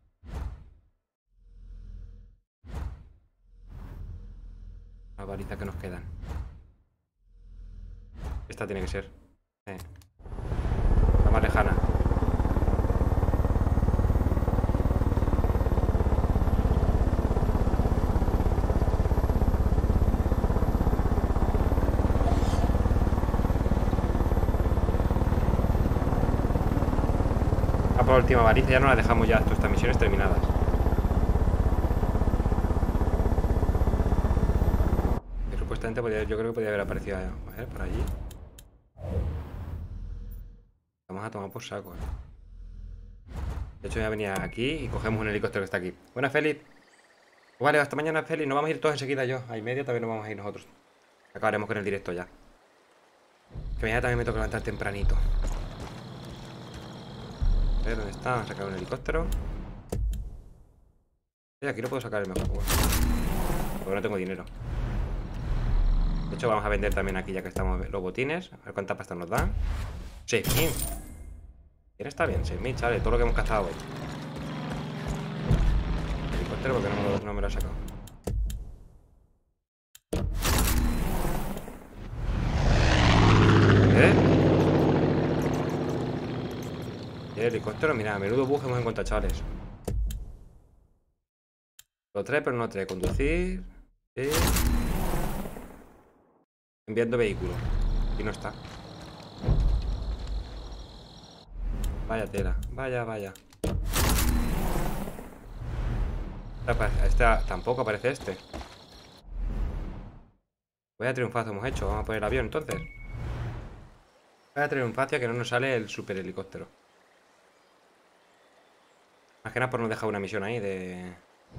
Las balizas que nos quedan. Esta tiene que ser. Eh. La más lejana. con la última baliza, ya no la dejamos ya todas estas misiones terminadas. Y supuestamente podía, yo creo que podía haber aparecido a ver, por allí. Vamos a tomar por saco, eh. De hecho ya venía aquí y cogemos un helicóptero que está aquí. Buenas, Félix. Vale, hasta mañana, Félix. Nos vamos a ir todos enseguida yo. A y media también nos vamos a ir nosotros. Acabaremos con el directo ya. Que mañana también me toca levantar tempranito. A ver, ¿dónde está? Vamos a sacar un helicóptero. Y aquí lo puedo sacar el mejor. Bueno, porque no tengo dinero. De hecho, vamos a vender también aquí ya que estamos los botines. A ver cuánta pasta nos dan. seis mil. Bien, está bien, seis mil, chale. Todo lo que hemos cazado hoy. El helicóptero porque no me, lo, no me lo he sacado. ¿Eh? El helicóptero, mira, menudo bug hemos encontrado, chavales. Lo trae, pero no trae. Conducir. Sí. Enviando vehículo. Y no está. Vaya tela. Vaya, vaya. Este tampoco aparece este. Vaya triunfazo hemos hecho. Vamos a poner el avión entonces. Vaya triunfazo que no nos sale el super helicóptero. Más que nada por no dejar una misión ahí de...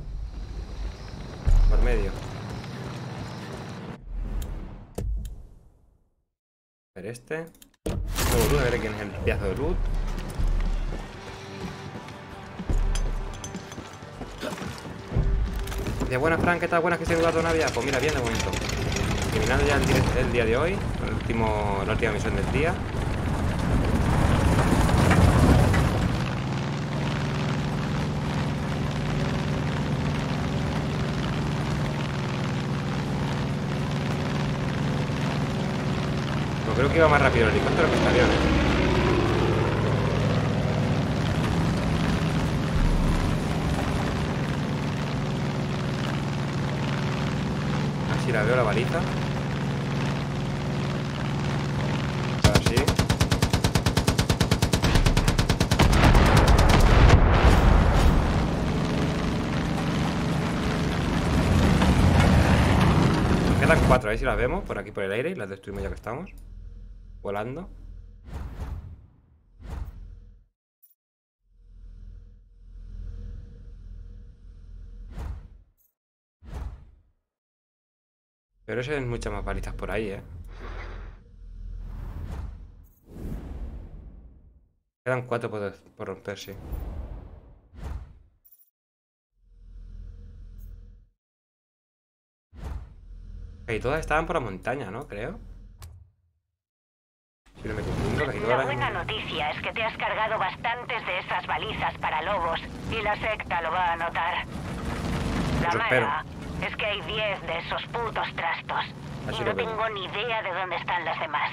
por medio. A ver este. Nuevo loot, a ver quién es el pedazo de loot. De buena, Frank, ¿qué tal? Buenas, que se ha dudado Navidad. Pues mira, bien de momento. Terminando ya el día, el día de hoy. El último, la última misión del día. Pues creo que iba más rápido el helicóptero que el avión, ¿eh? Si la veo la baliza. Así. Nos quedan cuatro, a ver si las vemos por aquí por el aire y las destruimos ya que estamos volando. Pero eso es muchas más balizas por ahí, ¿eh? Quedan cuatro por, por romper, sí. Y todas estaban por la montaña, ¿no? Creo. Si no me confundo, casi todas. La buena noticia es que te has cargado bastantes de esas balizas para lobos y la secta lo va a notar. La mala es que hay diez de esos putos trastos. Así y no tengo ni idea de dónde están las demás.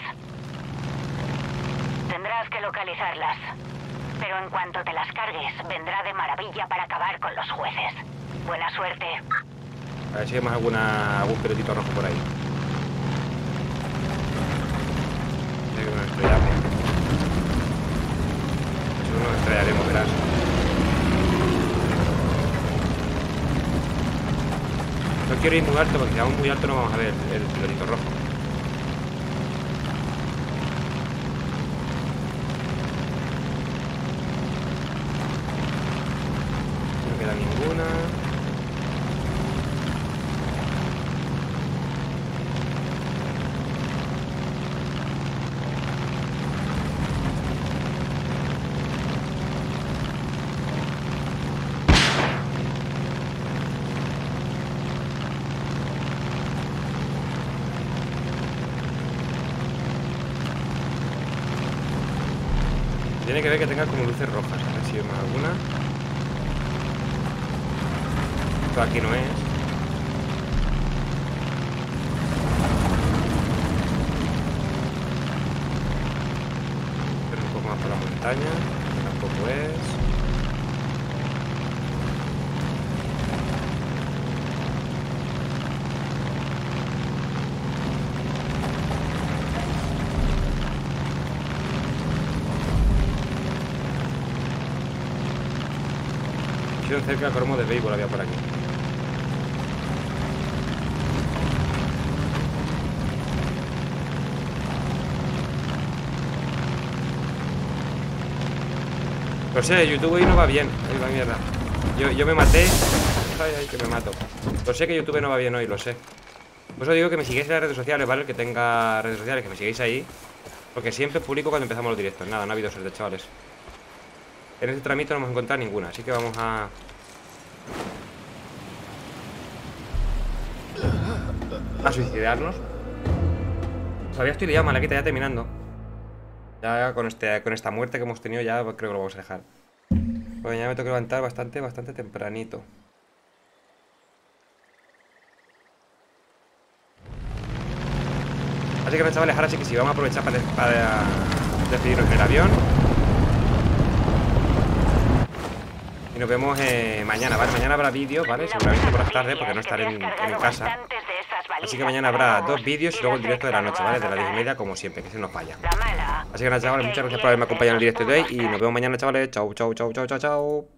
Tendrás que localizarlas. Pero en cuanto te las cargues, vendrá de maravilla para acabar con los jueces. Buena suerte. A ver si vemos alguna, algún pelotito rojo por ahí. Hay que nos estrellamos. Eso nos estrellaremos, verás. No quiero ir muy alto porque si vamos muy alto no vamos a ver el pelotito rojo. No queda ninguna. Tiene que ver que tenga como luces rojas. A ver si vemos alguna. Esto aquí no es. Pero un poco más por la montaña. Que tampoco es. Pusieron cerca el cromo de béisbol, había por aquí. Lo sé, YouTube hoy no va bien. Ahí va mierda. Yo, yo me maté. Ay, ay, que me mato. Lo sé que YouTube no va bien hoy, lo sé. Por eso digo que me sigáis en las redes sociales, ¿vale? El que tenga redes sociales, que me sigáis ahí. Porque siempre publico cuando empezamos los directos. Nada, no ha habido suerte, chavales. En este tramito no hemos encontrado ninguna, así que vamos a... a suicidarnos. Todavía estoy liado, Malaquita, ya terminando. Ya con, este, con esta muerte que hemos tenido ya creo que lo vamos a dejar. Porque ya me tengo que levantar bastante, bastante tempranito. Así que, chavales, ahora sí que sí, vamos a aprovechar para, para despedirnos en el avión. Y nos vemos eh, mañana, ¿vale? Mañana habrá vídeos, ¿vale? Seguramente por las tardes, porque no estaré en, en casa. Así que mañana habrá dos vídeos y luego el directo de la noche, ¿vale? De las diez y media, como siempre, que se nos falla. Así que nada, chavales, muchas gracias por haberme acompañado en el directo de hoy. Y nos vemos mañana, chavales. Chau, chau, chau, chau, chau, chau.